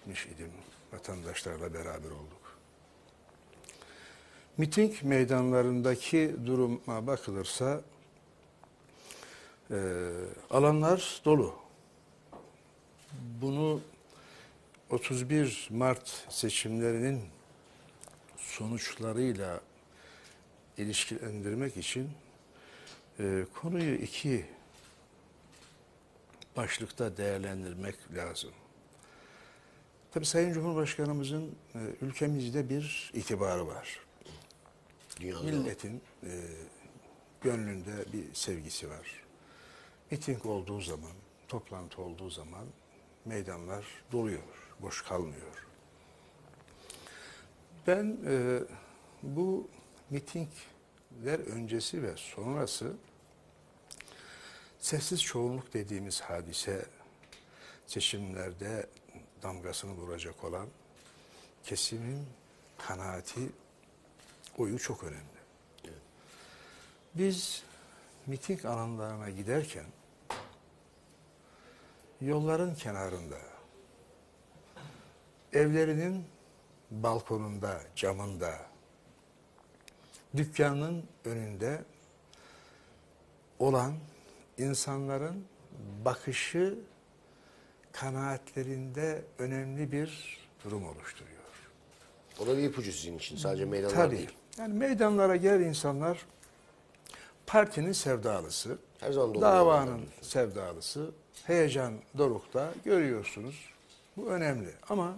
gitmiş idim. Vatandaşlarla beraber olduk. Miting meydanlarındaki duruma bakılırsa alanlar dolu. Bunu 31 Mart seçimlerinin sonuçlarıyla ilişkilendirmek için konuyu iki başlıkta değerlendirmek lazım. Tabii Sayın Cumhurbaşkanımızın ülkemizde bir itibarı var. Dünyada Milletin gönlünde bir sevgisi var. Miting olduğu zaman, toplantı olduğu zaman meydanlar doluyor, boş kalmıyor. Ben bu mitingler öncesi ve sonrası sessiz çoğunluk dediğimiz hadise, seçimlerde damgasını vuracak olan kesimin kanaati, oyu çok önemli. Evet. Biz miting alanlarına giderken yolların kenarında, evlerinin balkonunda, camında, dükkanının önünde olan insanların bakışı kanaatlerinde önemli bir durum oluşturuyor. O da bir ipucu sizin için. Sadece meydanlar Tabii. değil. Yani meydanlara gelen insanlar partinin sevdalısı, Her zaman dolu davanın meydanlar. sevdalısı, heyecan dorukta görüyorsunuz. Bu önemli ama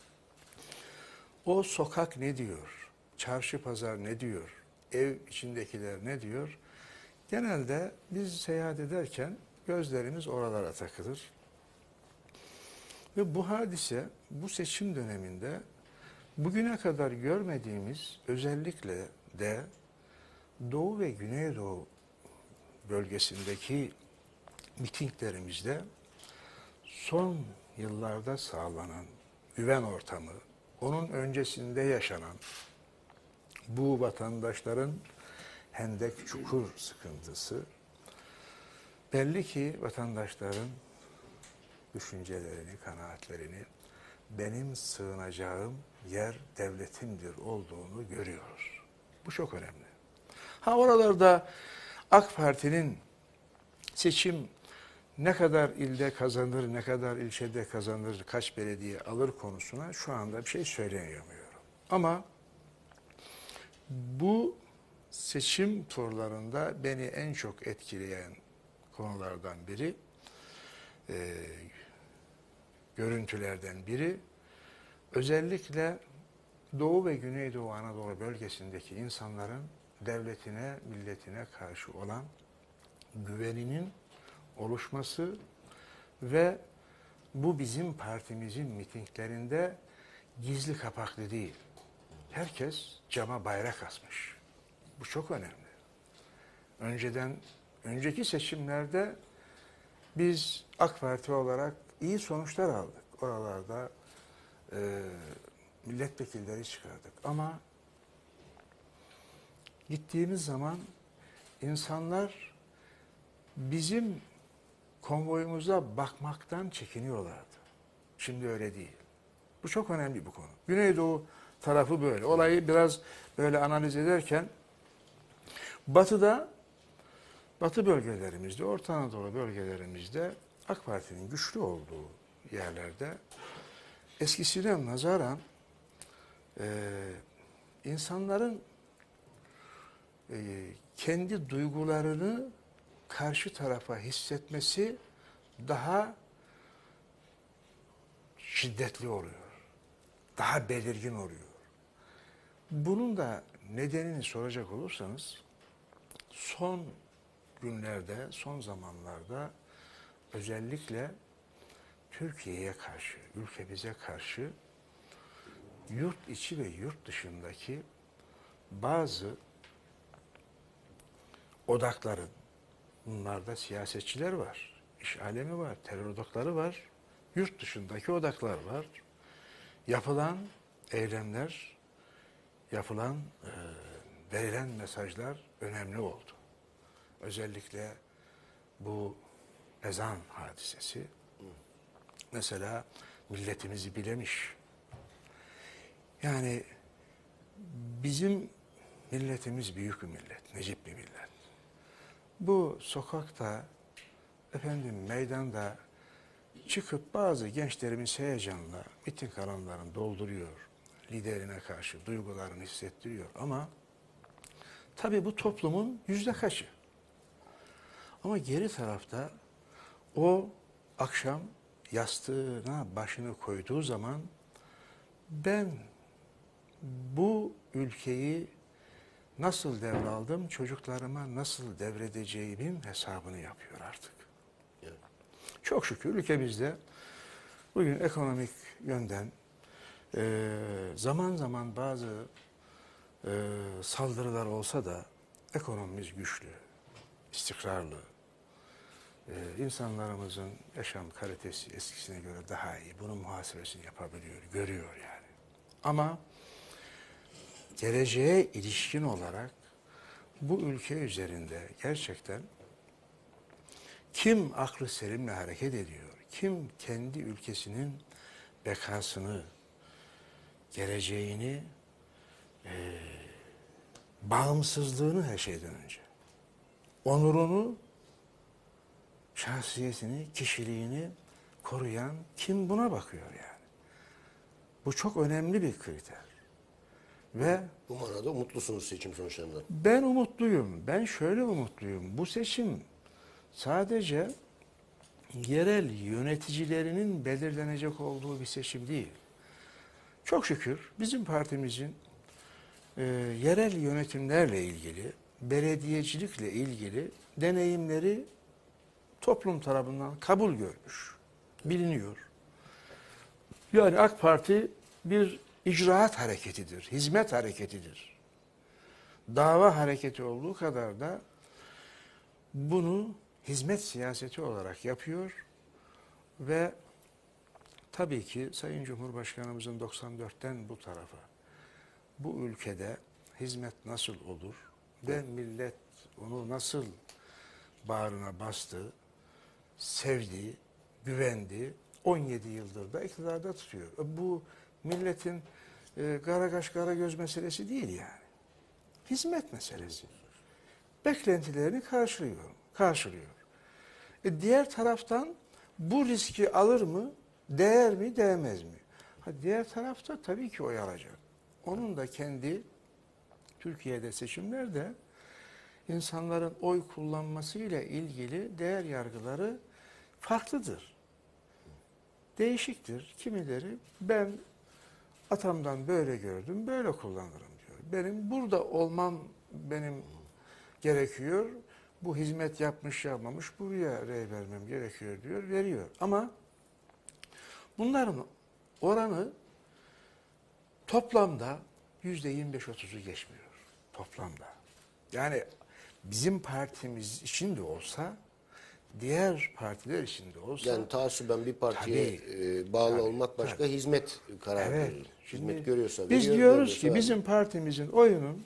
o sokak ne diyor? Çarşı pazar ne diyor? Ev içindekiler ne diyor? Genelde biz seyahat ederken gözlerimiz oralara takılır. Ve bu hadise bu seçim döneminde bugüne kadar görmediğimiz, özellikle de Doğu ve Güneydoğu bölgesindeki mitinglerimizde son yıllarda sağlanan güven ortamı, onun öncesinde yaşanan bu vatandaşların hendek çukur sıkıntısı, belli ki vatandaşların düşüncelerini, kanaatlerini benim sığınacağım yer devletimdir olduğunu görüyoruz. Bu çok önemli. Ha, oralarda AK Parti'nin seçim ne kadar ilde kazanır, ne kadar ilçede kazanır, kaç belediye alır konusuna şu anda bir şey söyleyemiyorum. Ama bu seçim turlarında beni en çok etkileyen konulardan biri, görüntülerden biri, özellikle Doğu ve Güneydoğu Anadolu bölgesindeki insanların devletine, milletine karşı olan güveninin oluşması ve bu bizim partimizin mitinglerinde gizli kapaklı değil. Herkes cama bayrak asmış. Bu çok önemli. Önceki seçimlerde biz AK Parti olarak iyi sonuçlar aldık. Oralarda milletvekilleri çıkardık. Ama gittiğimiz zaman insanlar bizim konvoyumuza bakmaktan çekiniyorlardı. Şimdi öyle değil. Bu çok önemli bir konu. Güneydoğu tarafı böyle. Olayı biraz böyle analiz ederken Batı bölgelerimizde, Orta Anadolu bölgelerimizde AK Parti'nin güçlü olduğu yerlerde eskisine nazaran insanların kendi duygularını karşı tarafa hissetmesi daha şiddetli oluyor. Daha belirgin oluyor. Bunun da nedenini soracak olursanız son günlerde, son zamanlarda özellikle Türkiye'ye karşı, ülkemize karşı yurt içi ve yurt dışındaki bazı odakların, bunlarda siyasetçiler var, iş alemi var, terör odakları var, yurt dışındaki odaklar var. Yapılan eylemler, verilen mesajlar önemli oldu. Özellikle bu ezan hadisesi. Mesela milletimizi bilemiş. Yani bizim milletimiz büyük bir millet, necip bir millet. Bu sokakta, efendim meydanda çıkıp bazı gençlerimiz heyecanla miting alanlarını dolduruyor. Liderine karşı duygularını hissettiriyor ama tabii bu toplumun yüzde kaçı? Ama geri tarafta o akşam yastığına başını koyduğu zaman ben bu ülkeyi nasıl devraldım, çocuklarıma nasıl devredeceğimin hesabını yapıyor artık. Evet. Çok şükür ülkemizde bugün ekonomik yönden zaman zaman bazı saldırılar olsa da ekonomimiz güçlü, istikrarlı. İnsanlarımızın yaşam kalitesi eskisine göre daha iyi. Bunun muhasebesini yapabiliyor, görüyor yani. Ama geleceğe ilişkin olarak bu ülke üzerinde gerçekten kim aklı selimle hareket ediyor, kim kendi ülkesinin bekasını, geleceğini, bağımsızlığını her şeyden önce, onurunu, şahsiyetini, kişiliğini koruyan kim buna bakıyor yani. Bu çok önemli bir kriter. Ve Bu manada umutlusunuz seçim sonuçlarından. ben umutluyum. Ben şöyle umutluyum. Bu seçim sadece yerel yöneticilerinin belirlenecek olduğu bir seçim değil. Çok şükür bizim partimizin yerel yönetimlerle ilgili, belediyecilikle ilgili deneyimleri toplum tarafından kabul görmüş, biliniyor. Yani AK Parti bir icraat hareketidir, hizmet hareketidir. Dava hareketi olduğu kadar da bunu hizmet siyaseti olarak yapıyor ve tabii ki Sayın Cumhurbaşkanımızın 94'ten bu tarafa bu ülkede hizmet nasıl olur ve millet onu nasıl bağrına bastı, sevdi, güvendi, 17 yıldır da iktidarda tutuyor. Bu milletin Karakaş Karagöz meselesi değil yani. Hizmet meselesi. Beklentilerini karşılıyor. Diğer taraftan bu riski alır mı, değer mi, değmez mi? Diğer tarafta tabii ki oy alacak. Onun da kendi Türkiye'de seçimlerde insanların oy kullanmasıyla ilgili değer yargıları farklıdır. Değişiktir. Kimileri ben atamdan böyle gördüm, böyle kullanırım diyor. Benim burada olmam gerekiyor. Bu hizmet yapmış yapmamış buraya rey vermem gerekiyor diyor, veriyor. Ama bunların oranı toplamda %25-30'u geçmiyor. Toplamda. Yani bizim partimiz için de olsa, diğer partiler için de olsa. Yani taassuben bir partiye tabii, bağlı olmak başka, tabii. hizmet kararı Evet. verir. Şimdi Hizmet görüyorsa biz veriyor, diyoruz görmüyorsa ki vermiyor. bizim partimizin oyunun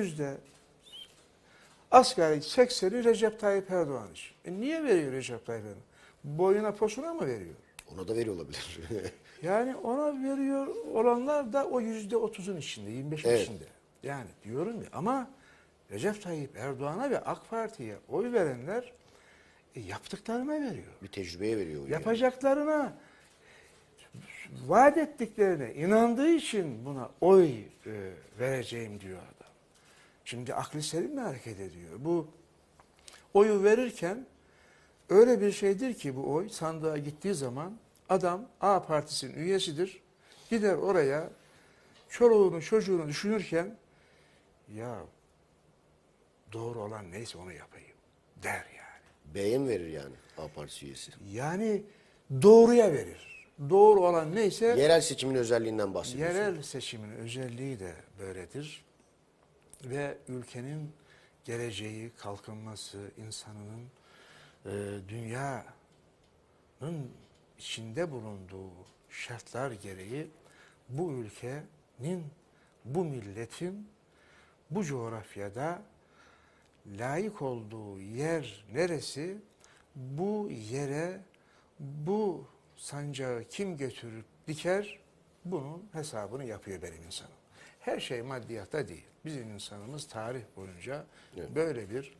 asgari 80'i Recep Tayyip Erdoğan için. Niye veriyor Recep Tayyip Erdoğan? Boyuna posuna mı veriyor? Ona da veriyor olabilir. Yani ona veriyor olanlar da o %30'un içinde, 25'in Evet. içinde. Yani diyorum ya, ama Recep Tayyip Erdoğan'a ve AK Parti'ye oy verenler yaptıklarına veriyor. Bir tecrübeye veriyor. Yani. Yapacaklarına, vaat ettiklerine inandığı için buna oy vereceğim diyor adam. Şimdi aklı selimle hareket ediyor. Bu oyu verirken öyle bir şeydir ki bu oy sandığa gittiği zaman adam A partisinin üyesidir. Gider oraya çoluğunu çocuğunu düşünürken ya doğru olan neyse onu yapayım der yani. B'ye mi verir yani A Partisi üyesi? Yani doğruya verir. Doğru olan neyse. Yerel seçimin özelliğinden bahsediyorsun. Yerel seçimin özelliği de böyledir. Ve ülkenin geleceği, kalkınması, insanının dünyanın içinde bulunduğu şartlar gereği bu ülkenin, bu milletin bu coğrafyada layık olduğu yer neresi, bu yere bu sancağı kim götürüp diker, bunun hesabını yapıyor benim insanım. Her şey maddiyatta değil. Bizim insanımız tarih boyunca böyle bir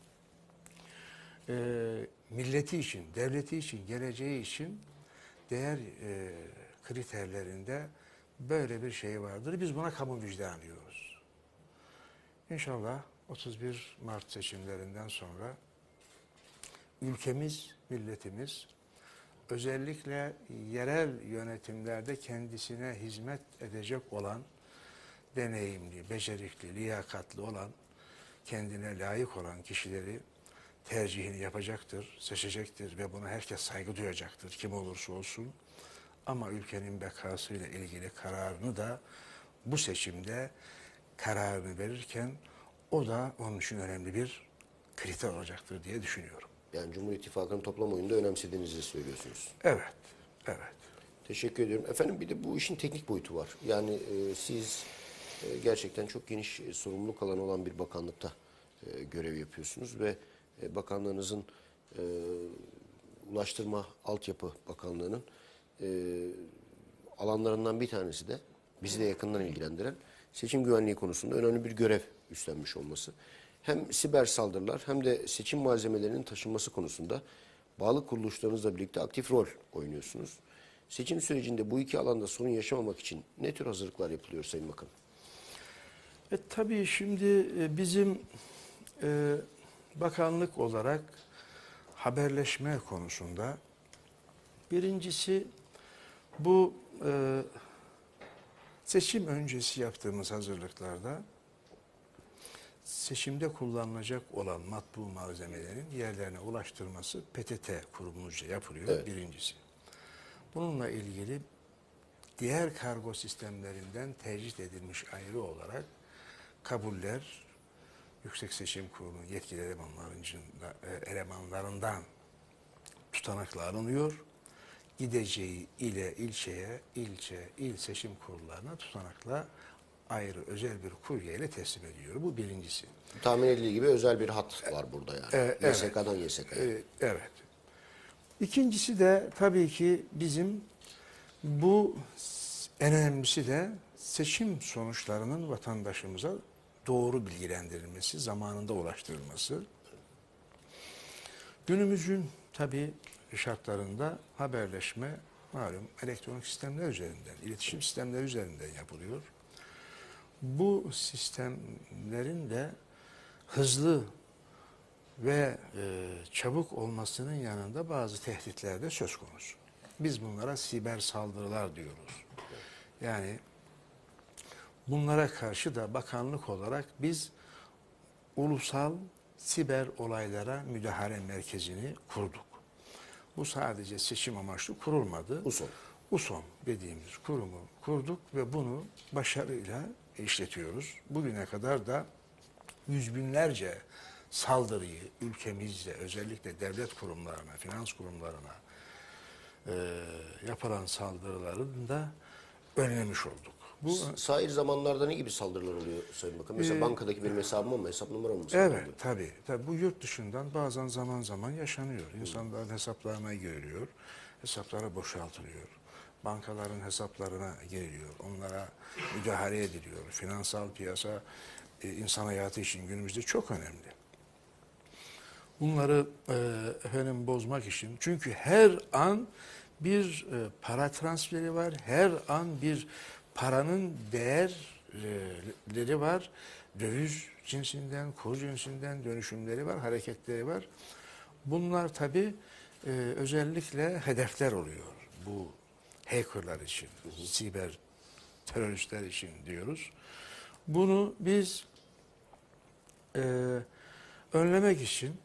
milleti için, devleti için, geleceği için değer kriterlerinde böyle bir şey vardır. Biz buna kamu vicdanı diyoruz. İnşallah 31 Mart seçimlerinden sonra ülkemiz, milletimiz özellikle yerel yönetimlerde kendisine hizmet edecek olan, deneyimli, becerikli, liyakatli olan, kendine layık olan kişileri tercihini yapacaktır, seçecektir ve buna herkes saygı duyacaktır kim olursa olsun. Ama ülkenin bekasıyla ilgili kararını da bu seçimde kararını verirken o da onun için önemli bir kriter olacaktır diye düşünüyorum. Yani Cumhur İttifakı'nın toplam oyunda önemsediğinizi söylüyorsunuz. Evet, evet. Teşekkür ediyorum. Efendim bir de bu işin teknik boyutu var. Yani siz gerçekten çok geniş sorumluluk alanı olan bir bakanlıkta görev yapıyorsunuz ve bakanlığınızın Ulaştırma Altyapı Bakanlığı'nın alanlarından bir tanesi de bizi de yakından ilgilendiren seçim güvenliği konusunda önemli bir görev üstlenmiş olması. Hem siber saldırılar hem de seçim malzemelerinin taşınması konusunda bağlı kuruluşlarınızla birlikte aktif rol oynuyorsunuz. Seçim sürecinde bu iki alanda sorun yaşamamak için ne tür hazırlıklar yapılıyor Sayın Bakanım? Tabii şimdi bizim bakanlık olarak haberleşme konusunda birincisi bu seçim öncesi yaptığımız hazırlıklarda seçimde kullanılacak olan matbu malzemelerin yerlerine ulaştırması PTT kurumunca yapılıyor. Evet. Birincisi. Bununla ilgili diğer kargo sistemlerinden tecrit edilmiş ayrı olarak kabuller Yüksek Seçim Kurulu'nun yetkili elemanlarından tutanakla alınıyor. Gideceği ile, ilçeye, il seçim kurullarına tutanakla ayrı özel bir kuryeyle teslim ediyor. Bu birincisi. Tahmin edildiği gibi özel bir hat var burada yani. Evet. YSK'dan YSK'ya. Evet. İkincisi de tabii ki bizim bu en önemlisi de seçim sonuçlarının vatandaşımıza doğru bilgilendirilmesi, zamanında ulaştırılması. Günümüzün tabii şartlarında haberleşme malum elektronik sistemler üzerinden, iletişim sistemleri üzerinden yapılıyor. Bu sistemlerin de hızlı ve çabuk olmasının yanında bazı tehditler de söz konusu. Biz bunlara siber saldırılar diyoruz. Yani bunlara karşı da bakanlık olarak biz ulusal siber olaylara müdahale merkezini kurduk. Bu sadece seçim amaçlı kurulmadı. USON. USON dediğimiz kurumu kurduk ve bunu başarıyla işletiyoruz. Bugüne kadar da yüz binlerce saldırıyı ülkemizde özellikle devlet kurumlarına, finans kurumlarına yapılan saldırıların da önlemiş olduk. Bu Sair zamanlarda ne gibi saldırılar oluyor Sayın Bakan? Mesela bankadaki benim hesabıma mı, hesap numaram mı? evet tabii. Bu yurt dışından bazen zaman zaman yaşanıyor. İnsanların hesaplarına giriliyor, hesaplara boşaltılıyor. Bankaların hesaplarına giriliyor, onlara müdahale ediliyor. Finansal piyasa insan hayatı için günümüzde çok önemli. Bunları efendim bozmak için çünkü her an bir para transferi var, her an bir paranın değerleri var, döviz cinsinden, kur cinsinden dönüşümleri var, hareketleri var. Bunlar tabii özellikle hedefler oluyor bu hackerlar için, siber teröristler için diyoruz. Bunu biz önlemek için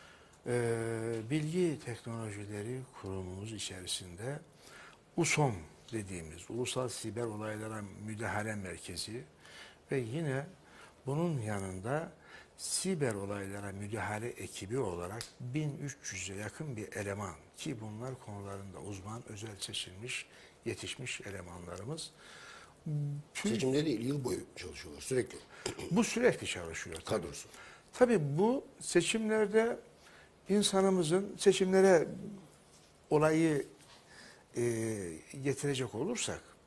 Bilgi Teknolojileri Kurumumuz içerisinde USOM dediğimiz Ulusal Siber Olaylara Müdahale Merkezi ve yine bunun yanında siber olaylara müdahale ekibi olarak 1300'e yakın bir eleman ki bunlar konularında uzman, özel seçilmiş, yetişmiş elemanlarımız. Seçimde değil, yıl boyu çalışıyorlar sürekli. Bu sürekli çalışıyor. Tabii. Kadrosu. Tabii bu seçimlerde insanımızın seçimlere olayı getirecek olursak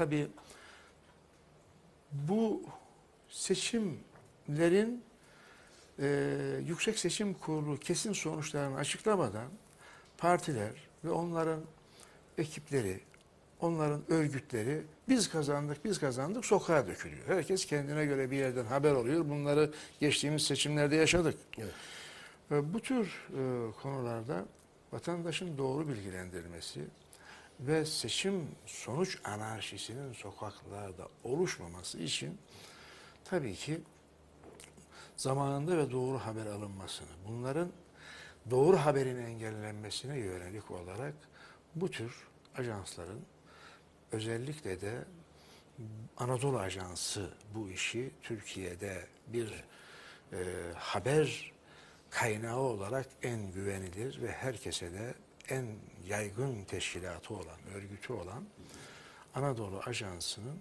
tabii bu seçimlerin Yüksek Seçim Kurulu kesin sonuçlarını açıklamadan partiler ve onların ekipleri, onların örgütleri biz kazandık, biz kazandık sokağa dökülüyor. Herkes kendine göre bir yerden haber alıyor. Bunları geçtiğimiz seçimlerde yaşadık. Evet. Bu tür konularda vatandaşın doğru bilgilendirilmesi ve seçim sonuç anarşisinin sokaklarda oluşmaması için tabii ki zamanında ve doğru haber alınmasını, bunların doğru haberin engellenmesine yönelik olarak bu tür ajansların, özellikle de Anadolu Ajansı bu işi Türkiye'de bir haber kaynağı olarak en güvenilir ve herkese de en yaygın teşkilatı olan, örgütü olan Anadolu Ajansı'nın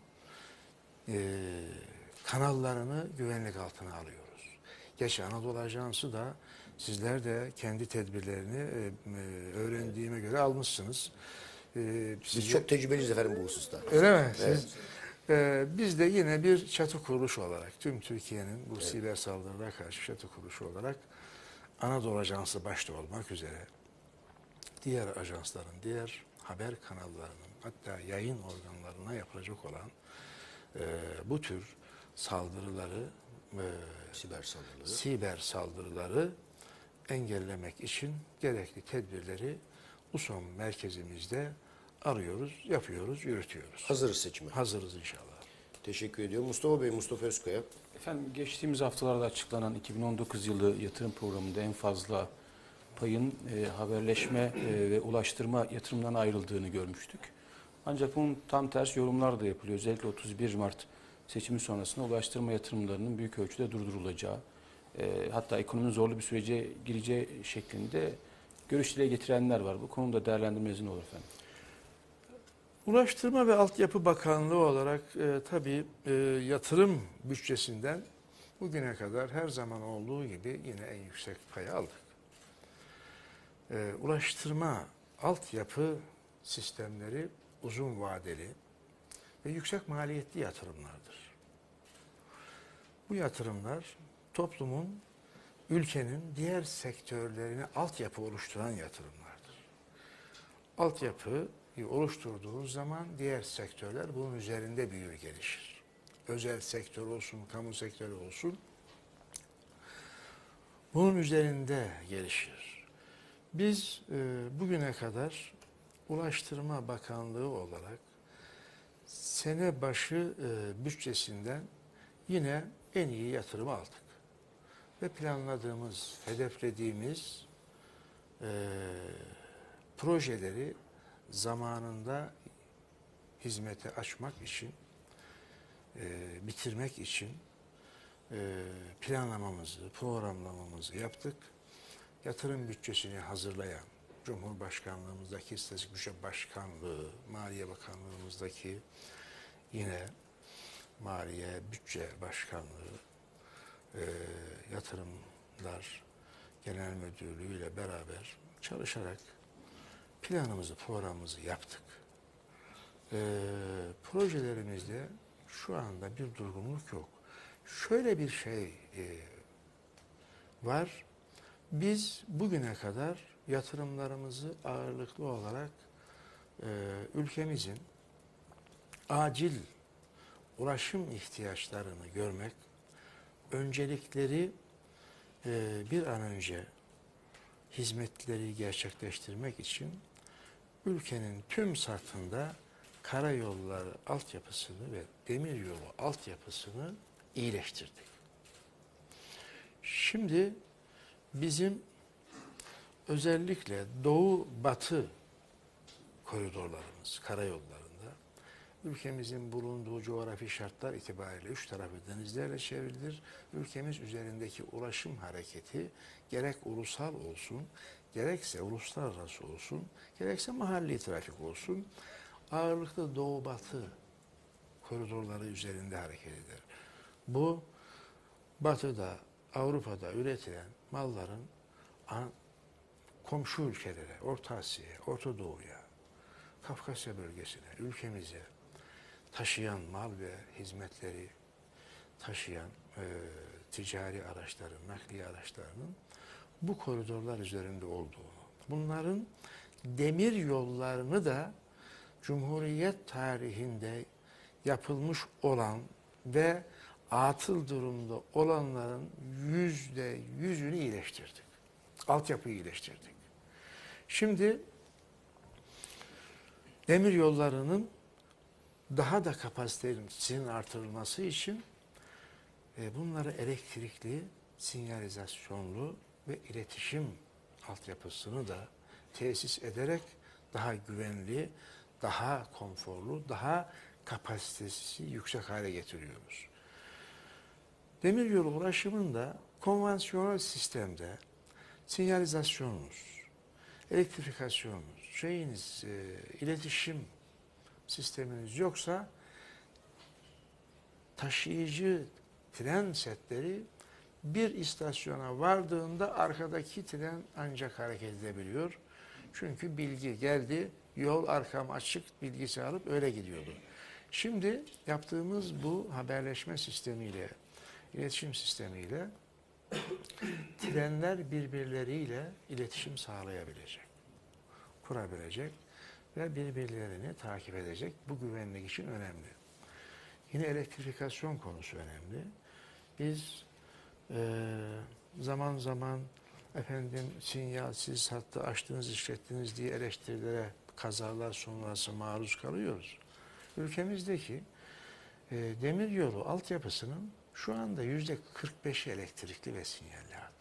kanallarını güvenlik altına alıyoruz. Gerçi Anadolu Ajansı da sizler de kendi tedbirlerini öğrendiğime göre almışsınız. Biz çok tecrübeliyiz efendim bu hususta. Öyle mi? Evet. Biz de yine bir çatı kuruluşu olarak, tüm Türkiye'nin bu siber saldırılara karşı çatı kuruluşu olarak Anadolu Ajansı başta olmak üzere diğer ajansların, diğer haber kanallarının, hatta yayın organlarına yapılacak olan bu tür saldırıları, siber saldırıları engellemek için gerekli tedbirleri USOM merkezimizde arıyoruz, yapıyoruz, yürütüyoruz. Hazırız seçime. Hazırız inşallah. Teşekkür ediyorum. Mustafa Bey, Mustafa Özkaya. Efendim geçtiğimiz haftalarda açıklanan 2019 yılı yatırım programında en fazla payın haberleşme ve ulaştırma yatırımlarına ayrıldığını görmüştük. Ancak bunun tam tersi yorumlar da yapılıyor. Özellikle 31 Mart seçimi sonrasında ulaştırma yatırımlarının büyük ölçüde durdurulacağı, hatta ekonominin zorlu bir sürece gireceği şeklinde görüş dile getirenler var. Bu konuda değerlendirmeniz ne olur efendim? Ulaştırma ve Altyapı Bakanlığı olarak tabii yatırım bütçesinden bugüne kadar her zaman olduğu gibi yine en yüksek payı aldık. Ulaştırma, altyapı sistemleri uzun vadeli ve yüksek maliyetli yatırımlardır. Bu yatırımlar toplumun, ülkenin diğer sektörlerine altyapı oluşturan yatırımlardır. Altyapı oluşturduğunuz zaman diğer sektörler bunun üzerinde büyür, gelişir. Özel sektör olsun, kamu sektörü olsun, bunun üzerinde gelişir. Biz bugüne kadar Ulaştırma Bakanlığı olarak sene başı bütçesinden yine en iyi yatırımı aldık. Ve planladığımız, hedeflediğimiz projeleri zamanında hizmete açmak için, bitirmek için planlamamızı, programlamamızı yaptık. Yatırım bütçesini hazırlayan, Cumhurbaşkanlığımızdaki Stratejik Bütçe Başkanlığı, Maliye Bakanlığımızdaki yine Maliye Bütçe Başkanlığı, Yatırımlar Genel Müdürlüğü ile beraber çalışarak planımızı, programımızı yaptık. Projelerimizde şu anda bir durgunluk yok. Şöyle bir şey var. Biz bugüne kadar yatırımlarımızı ağırlıklı olarak ülkemizin acil ulaşım ihtiyaçlarını görmek, öncelikleri bir an önce hizmetleri gerçekleştirmek için ülkenin tüm satında karayolları altyapısını ve demiryolu altyapısını iyileştirdik. Şimdi bizim özellikle doğu-batı koridorlarımız, karayollarında ülkemizin bulunduğu coğrafi şartlar itibariyle üç tarafı denizlerle çevrilidir. Ülkemiz üzerindeki ulaşım hareketi gerek ulusal olsun, gerekse uluslararası olsun, gerekse mahalli trafik olsun, ağırlıklı doğu-batı koridorları üzerinde hareket eder. Bu batıda, Avrupa'da üretilen malların komşu ülkelere, Orta Asya'ya, Orta Doğu'ya, Kafkasya bölgesine, ülkemize taşıyan mal ve hizmetleri taşıyan ticari araçların, nakliye araçlarının bu koridorlar üzerinde olduğunu, bunların demir yollarını da Cumhuriyet tarihinde yapılmış olan ve atıl durumda olanların %100'ünü iyileştirdik. Altyapıyı iyileştirdik. Şimdi demir yollarının daha da kapasitesinin artırılması için bunları elektrikli, sinyalizasyonlu ve iletişim altyapısını da tesis ederek daha güvenli, daha konforlu, daha kapasitesi yüksek hale getiriyoruz. Demiryolu ulaşımında konvansiyonel sistemde sinyalizasyonunuz, elektrifikasyonunuz, iletişim sisteminiz yoksa taşıyıcı tren setleri bir istasyona vardığında arkadaki tren ancak hareket edebiliyor. Çünkü bilgi geldi, yol arkam açık bilgisi alıp öyle gidiyordu. Şimdi yaptığımız bu haberleşme sistemiyle, iletişim sistemiyle trenler birbirleriyle iletişim sağlayabilecek, kurabilecek ve birbirlerini takip edecek. Bu güvenlik için önemli. Yine elektrifikasyon konusu önemli. Biz zaman zaman sinyalsiz hattı açtınız, işlettiniz diye eleştirilere, kazalar sonrası maruz kalıyoruz. Ülkemizdeki demiryolu altyapısının şu anda %45'i elektrikli ve sinyalli hat.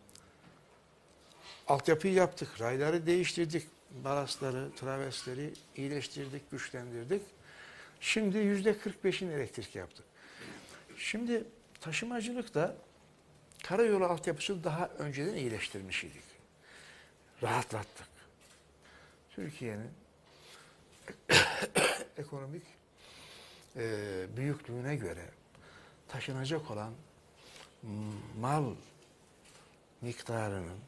Altyapıyı yaptık, rayları değiştirdik, barasları, travesleri iyileştirdik, güçlendirdik. Şimdi %45'ini elektrik yaptık. Şimdi taşımacılıkta karayolu altyapısını daha önceden iyileştirmiş idik. Rahatlattık. Türkiye'nin ekonomik büyüklüğüne göre taşınacak olan mal miktarının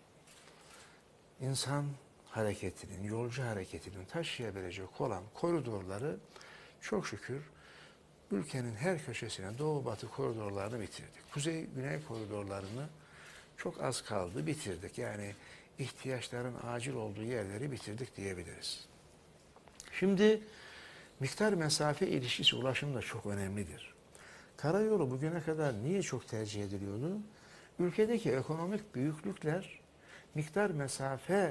insan hareketinin, yolcu hareketinin taşıyabilecek olan koridorları çok şükür ülkenin her köşesine doğu batı koridorlarını bitirdik. Kuzey güney koridorlarını çok az kaldı bitirdik. Yani ihtiyaçların acil olduğu yerleri bitirdik diyebiliriz. Şimdi miktar mesafe ilişkisi ulaşımda çok önemlidir. Karayolu bugüne kadar niye çok tercih ediliyordu? Ülkedeki ekonomik büyüklükler miktar mesafe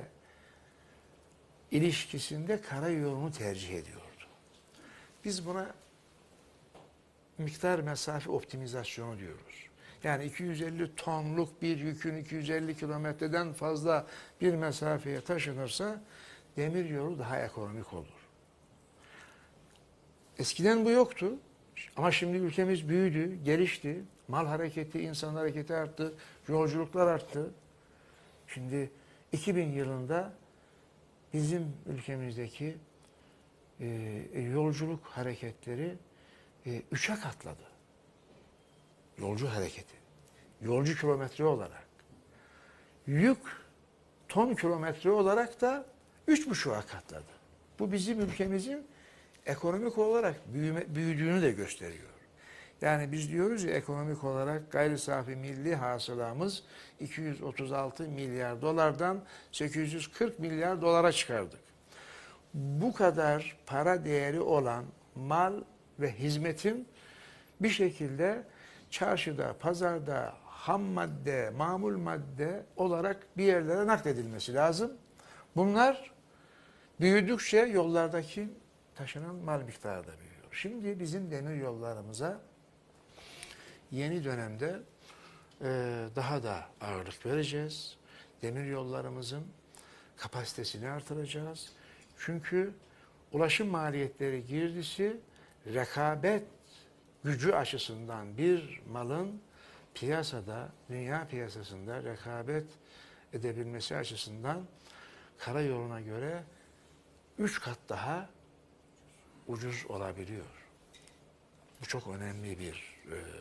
ilişkisinde karayolunu tercih ediyordu. Biz buna miktar mesafe optimizasyonu diyoruz. Yani 250 tonluk bir yükün 250 kilometreden fazla bir mesafeye taşınırsa demiryolu daha ekonomik olur. Eskiden bu yoktu ama şimdi ülkemiz büyüdü, gelişti. Mal hareketi, insan hareketi arttı, yolculuklar arttı. Şimdi 2000 yılında bizim ülkemizdeki yolculuk hareketleri 3'e katladı. Yolcu hareketi. Yolcu kilometre olarak. Yük ton kilometre olarak da 3,5'a katladı. Bu bizim ülkemizin ekonomik olarak büyüdüğünü de gösteriyor. Yani biz diyoruz ya ekonomik olarak gayri safi milli hasılamız 236 milyar dolardan 840 milyar dolara çıkardık. Bu kadar para değeri olan mal ve hizmetin bir şekilde çarşıda, pazarda ham madde, mamul madde olarak bir yerlere nakledilmesi lazım. Bunlar büyüdükçe yollardaki taşınan mal miktarı da büyüyor. Şimdi bizim demir yollarımıza yeni dönemde daha da ağırlık vereceğiz. Demir yollarımızın kapasitesini artıracağız. Çünkü ulaşım maliyetleri girdisi rekabet gücü açısından bir malın piyasada, dünya piyasasında rekabet edebilmesi açısından karayoluna göre 3 kat daha ucuz olabiliyor. Bu çok önemli bir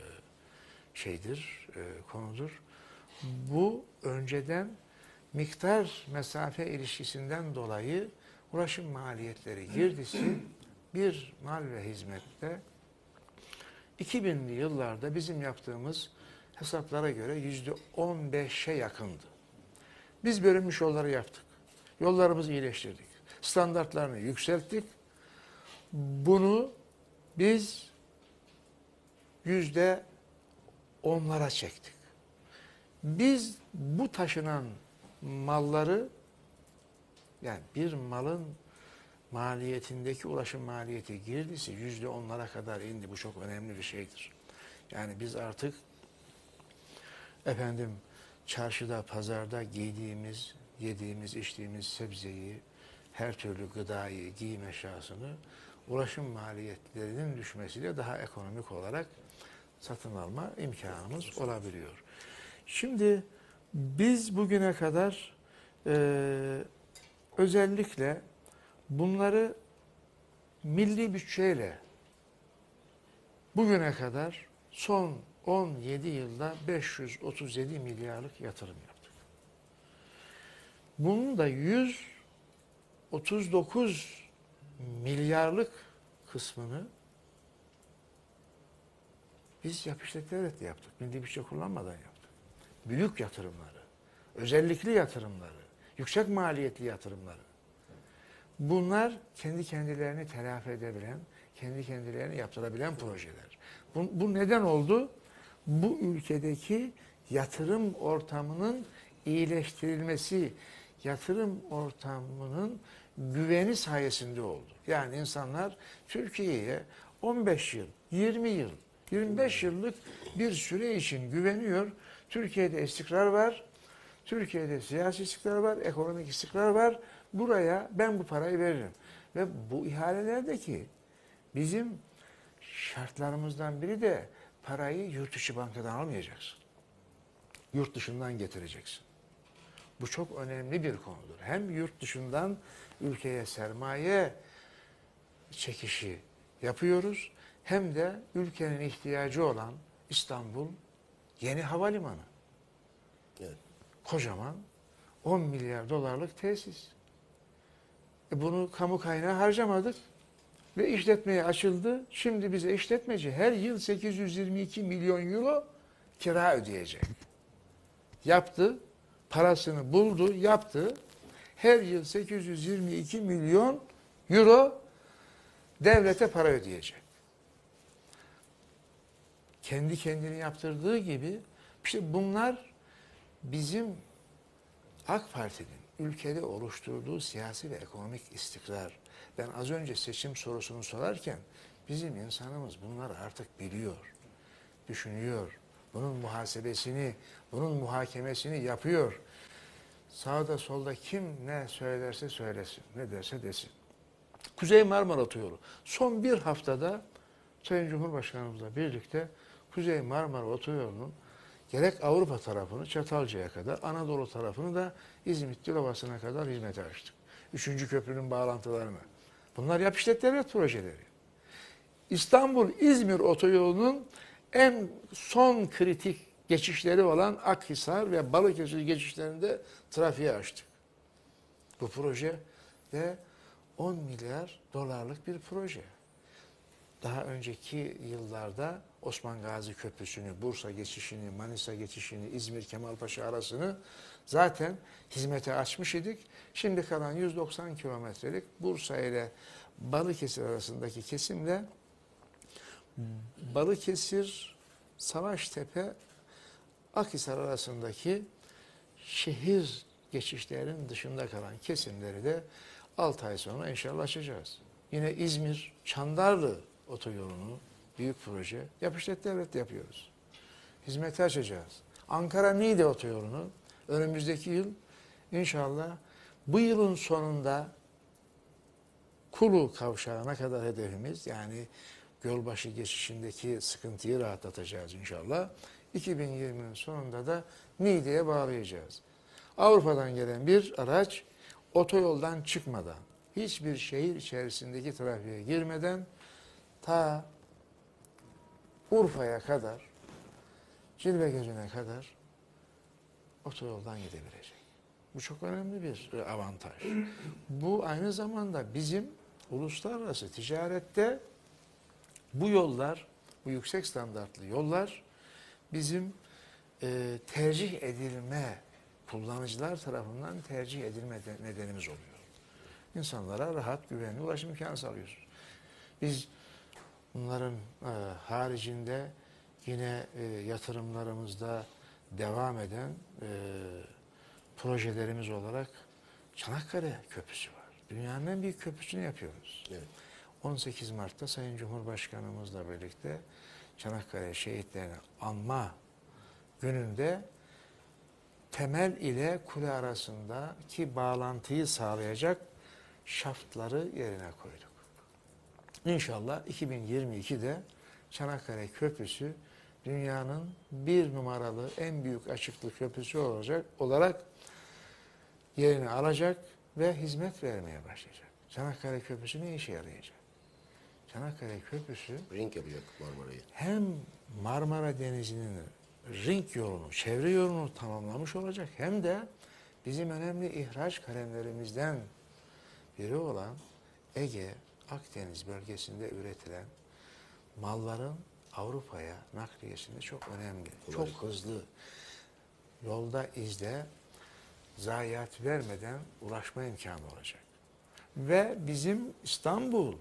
konudur. Bu önceden miktar mesafe ilişkisinden dolayı ulaşım maliyetleri girdisi bir mal ve hizmette 2000'li yıllarda bizim yaptığımız hesaplara göre %15'e yakındı. Biz bölünmüş yolları yaptık. Yollarımızı iyileştirdik. Standartlarını yükselttik. Bunu biz %10'lara çektik. Biz bu taşınan malları, yani bir malın maliyetindeki ulaşım maliyeti girdisi %10'lara kadar indi. Bu çok önemli bir şeydir. Yani biz artık çarşıda, pazarda giydiğimiz, yediğimiz, içtiğimiz sebzeyi, her türlü gıdayı, giyim eşyasını ulaşım maliyetlerinin düşmesiyle daha ekonomik olarak satın alma imkanımız olabiliyor. Şimdi biz bugüne kadar özellikle bunları milli bütçeyle bugüne kadar son 17 yılda 537 milyarlık yatırım yaptık. Bunun da 139 milyarlık kısmını biz yap işlet devletle yaptık. Milli bütçe kullanmadan yaptık. Büyük yatırımları, özellikli yatırımları, yüksek maliyetli yatırımları. Bunlar kendi kendilerini telafi edebilen, kendi kendilerini yaptırabilen projeler. Bu neden oldu? Bu ülkedeki yatırım ortamının iyileştirilmesi, yatırım ortamının güveni sayesinde oldu. Yani insanlar Türkiye'ye 15 yıl, 20 yıl, 25 yıllık bir süre için güveniyor. Türkiye'de istikrar var, Türkiye'de siyasi istikrar var, ekonomik istikrar var. Buraya ben bu parayı veririm. Ve bu ihalelerdeki bizim şartlarımızdan biri de parayı yurt dışı bankadan almayacaksın. Yurt dışından getireceksin. Bu çok önemli bir konudur. Hem yurt dışından ülkeye sermaye çekişi yapıyoruz, hem de ülkenin ihtiyacı olan İstanbul yeni havalimanı. Evet. Kocaman 10 milyar dolarlık tesis. Bunu kamu kaynağı harcamadık ve işletmeye açıldı. Şimdi bize işletmeci her yıl 822 milyon euro kira ödeyecek. Yaptı, parasını buldu, yaptı. Her yıl 822 milyon euro devlete para ödeyecek. Kendi kendini yaptırdığı gibi işte bunlar bizim AK Parti'nin ülkede oluşturduğu siyasi ve ekonomik istikrar. Ben az önce seçim sorusunu sorarken bizim insanımız bunları artık biliyor, düşünüyor. Bunun muhasebesini, bunun muhakemesini yapıyor. Sağda solda kim ne söylerse söylesin, ne derse desin. Kuzey Marmara Otoyolu. Son bir haftada Sayın Cumhurbaşkanımızla birlikte Kuzey Marmara Otoyolu'nun gerek Avrupa tarafını Çatalca'ya kadar, Anadolu tarafını da İzmit Dilovası'na kadar hizmete açtık. 3. köprünün bağlantılarını. Bunlar yap işlet devlet projeleri. İstanbul-İzmir Otoyolu'nun en son kritik geçişleri olan Akhisar ve Balıkesir geçişlerinde trafiğe açtık. Bu proje de 10 milyar dolarlık bir proje. Daha önceki yıllarda Osman Gazi Köprüsü'nü, Bursa geçişini, Manisa geçişini, İzmir-Kemalpaşa arasını zaten hizmete açmış idik. Şimdi kalan 190 kilometrelik Bursa ile Balıkesir arasındaki kesimle Balıkesir, Savaştepe, Akhisar arasındaki şehir geçişlerinin dışında kalan kesimleri de 6 ay sonra inşallah açacağız. Yine İzmir, Çandarlı otoyolunu, büyük proje, yap işlet devlet yapıyoruz. Hizmete açacağız. Ankara-Niğde otoyolunu önümüzdeki yıl inşallah bu yılın sonunda Kulu kavşağına kadar hedefimiz, yani Gölbaşı geçişindeki sıkıntıyı rahatlatacağız inşallah. 2020'nin sonunda da Niğde'ye bağlayacağız. Avrupa'dan gelen bir araç otoyoldan çıkmadan, hiçbir şehir içerisindeki trafiğe girmeden ta Urfa'ya kadar, Cilvegözü'ne kadar otoyoldan gidebilecek. Bu çok önemli bir avantaj. Bu aynı zamanda bizim uluslararası ticarette bu yollar bu yüksek standartlı yollar bizim tercih edilme, kullanıcılar tarafından tercih edilme nedenimiz oluyor. İnsanlara rahat, güvenli ulaşım imkanı sağlıyoruz. Biz bunların haricinde yine yatırımlarımızda devam eden projelerimiz olarak Çanakkale Köprüsü var. Dünyanın en büyük köprüsünü yapıyoruz. Evet. 18 Mart'ta Sayın Cumhurbaşkanımızla birlikte Çanakkale şehitlerini anma gününde temel ile kule arasındaki bağlantıyı sağlayacak şaftları yerine koyduk. İnşallah 2022'de Çanakkale Köprüsü dünyanın bir numaralı en büyük açıklık köprüsü olarak yerini alacak ve hizmet vermeye başlayacak. Çanakkale Köprüsü ne işe yarayacak? Çanakkale Köprüsü Ring yapacak Marmara'yı. hem Marmara Denizi'nin ring yolunu, çevre yolunu tamamlamış olacak, hem de bizim önemli ihraç kalemlerimizden biri olan Ege, Akdeniz bölgesinde üretilen malların Avrupa'ya nakliyesinde çok önemli, çok hızlı, yolda izde zayiat vermeden ulaşma imkanı olacak. Ve bizim İstanbul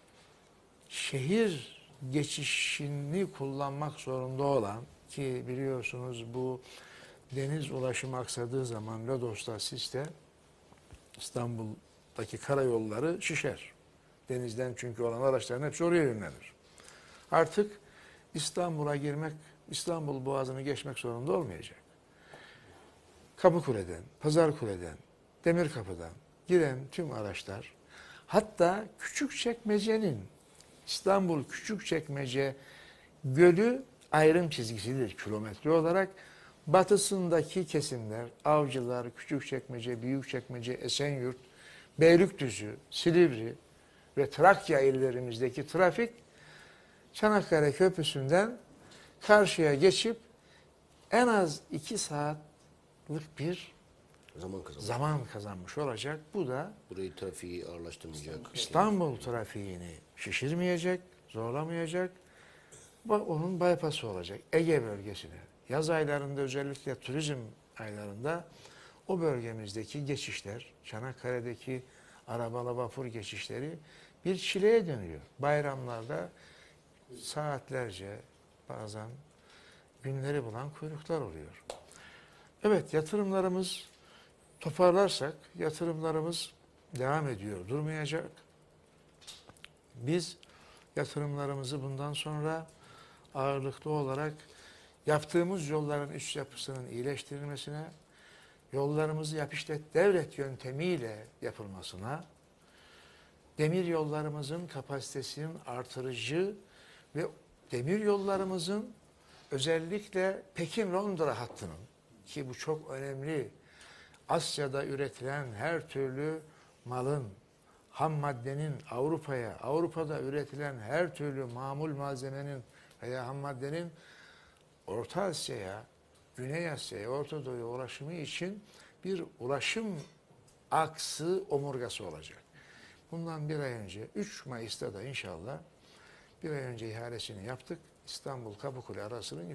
şehir geçişini kullanmak zorunda olan, ki biliyorsunuz bu deniz ulaşımı aksadığı zaman Lodos'ta, Sis'te İstanbul'daki karayolları şişer. Denizden çünkü olan araçların hepsi oraya yönlenir. Artık İstanbul'a girmek, İstanbul Boğazı'nı geçmek zorunda olmayacak. Kapıkule'den, Pazarkule'den, Demirkapı'dan giren tüm araçlar, hatta Küçükçekmece'nin, İstanbul Küçükçekmece Gölü ayrım çizgisidir kilometre olarak. Batısındaki kesimler, Avcılar, Küçükçekmece, Büyükçekmece, Esenyurt, Beylikdüzü, Silivri ve Trakya illerimizdeki trafik Çanakkale Köprüsü'nden karşıya geçip en az 2 saatlik bir zaman kazanmış olacak. Bu da Burayı trafiği ağırlaştırmayacak. İstanbul trafiğini şişirmeyecek, zorlamayacak. Onun bypass'ı olacak. Ege bölgesine. Yaz aylarında, özellikle turizm aylarında o bölgemizdeki geçişler, Çanakkale'deki arabalı vapur geçişleri bir çileye dönüyor. Bayramlarda saatlerce, bazen günleri bulan kuyruklar oluyor. Evet, yatırımlarımız, toparlarsak yatırımlarımız devam ediyor, durmayacak. Biz yatırımlarımızı bundan sonra ağırlıklı olarak yaptığımız yolların üst yapısının iyileştirilmesine, yollarımızı yap işlet devlet yöntemiyle yapılmasına, demir yollarımızın kapasitesinin artırıcı ve demir yollarımızın özellikle Pekin-Londra hattının, ki bu çok önemli, Asya'da üretilen her türlü malın, ham maddenin Avrupa'ya, Avrupa'da üretilen her türlü mamul malzemenin veya ham maddenin Orta Asya'ya, Güney Asya'ya, Orta Doğu'ya ulaşımı için bir ulaşım aksı, omurgası olacak. Bundan bir ay önce, 3 Mayıs'ta da inşallah bir ay önce ihalesini yaptık. İstanbul Kapıkule arasının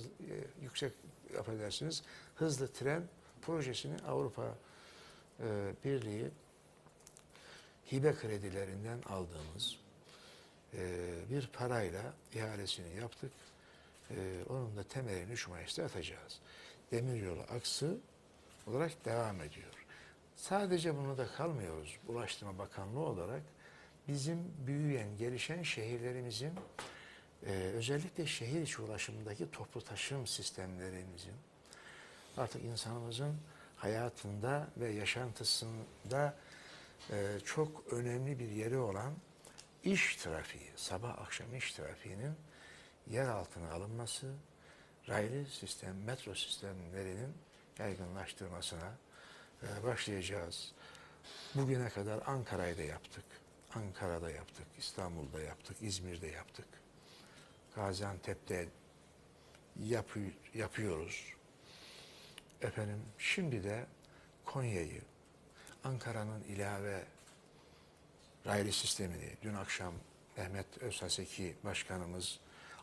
hızlı tren projesini Avrupa Birliği hibe kredilerinden aldığımız bir parayla ihalesini yaptık. Onun da temelini 3 Mayıs'ta atacağız. Demiryolu aksı olarak devam ediyor. Sadece bunu da kalmıyoruz. Ulaştırma Bakanlığı olarak bizim büyüyen, gelişen şehirlerimizin özellikle şehir içi ulaşımdaki toplu taşım sistemlerimizin artık insanımızın hayatında ve yaşantısında çok önemli bir yeri olan iş trafiği, sabah akşam iş trafiğinin yer altına alınması, raylı sistem, metro sistemlerinin yaygınlaştırmasına başlayacağız. Bugüne kadar Ankara'da yaptık, Ankara'da yaptık, İstanbul'da yaptık, İzmir'de yaptık. Gaziantep'te yapıyoruz. Efendim, şimdi de Konya'yı, Ankara'nın ilave raylı sistemini, dün akşam Mehmet Özhaseki Başkanımız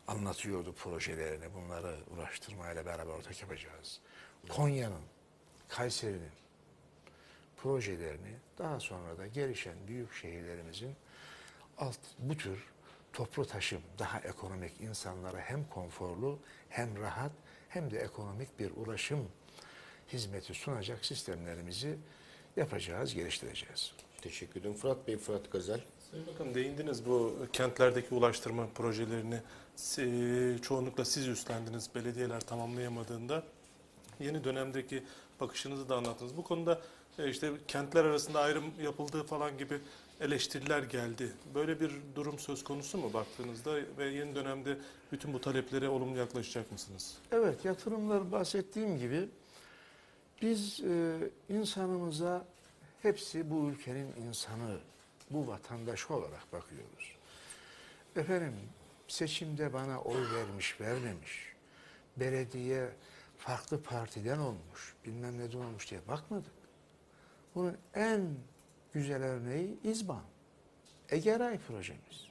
anlatıyordu projelerini. Bunları uğraştırmayla beraber ortak yapacağız. Konya'nın, Kayseri'nin projelerini, daha sonra da gelişen büyük şehirlerimizin bu tür toplu taşım, daha ekonomik, insanlara hem konforlu hem rahat hem de ekonomik bir ulaşım hizmeti sunacak sistemlerimizi yapacağız, geliştireceğiz. Teşekkür ederim. Fırat Bey, Fırat Gazel. Sayın Bakanım, değindiniz bu kentlerdeki ulaştırma projelerini. Çoğunlukla siz üstlendiniz, belediyeler tamamlayamadığında. Yeni dönemdeki bakışınızı da anlattınız. Bu konuda işte kentler arasında ayrım yapıldığı falan gibi eleştiriler geldi. Böyle bir durum söz konusu mu baktığınızda ve yeni dönemde bütün bu taleplere olumlu yaklaşacak mısınız? Evet, yatırımlar bahsettiğim gibi biz insanımıza hepsi bu ülkenin insanı, bu vatandaşı olarak bakıyoruz. Efendim, seçimde bana oy vermiş, vermemiş, belediye farklı partiden olmuş, bilmem neden olmuş diye bakmadık. Bunun en güzel örneği İzban, Egeray projemiz.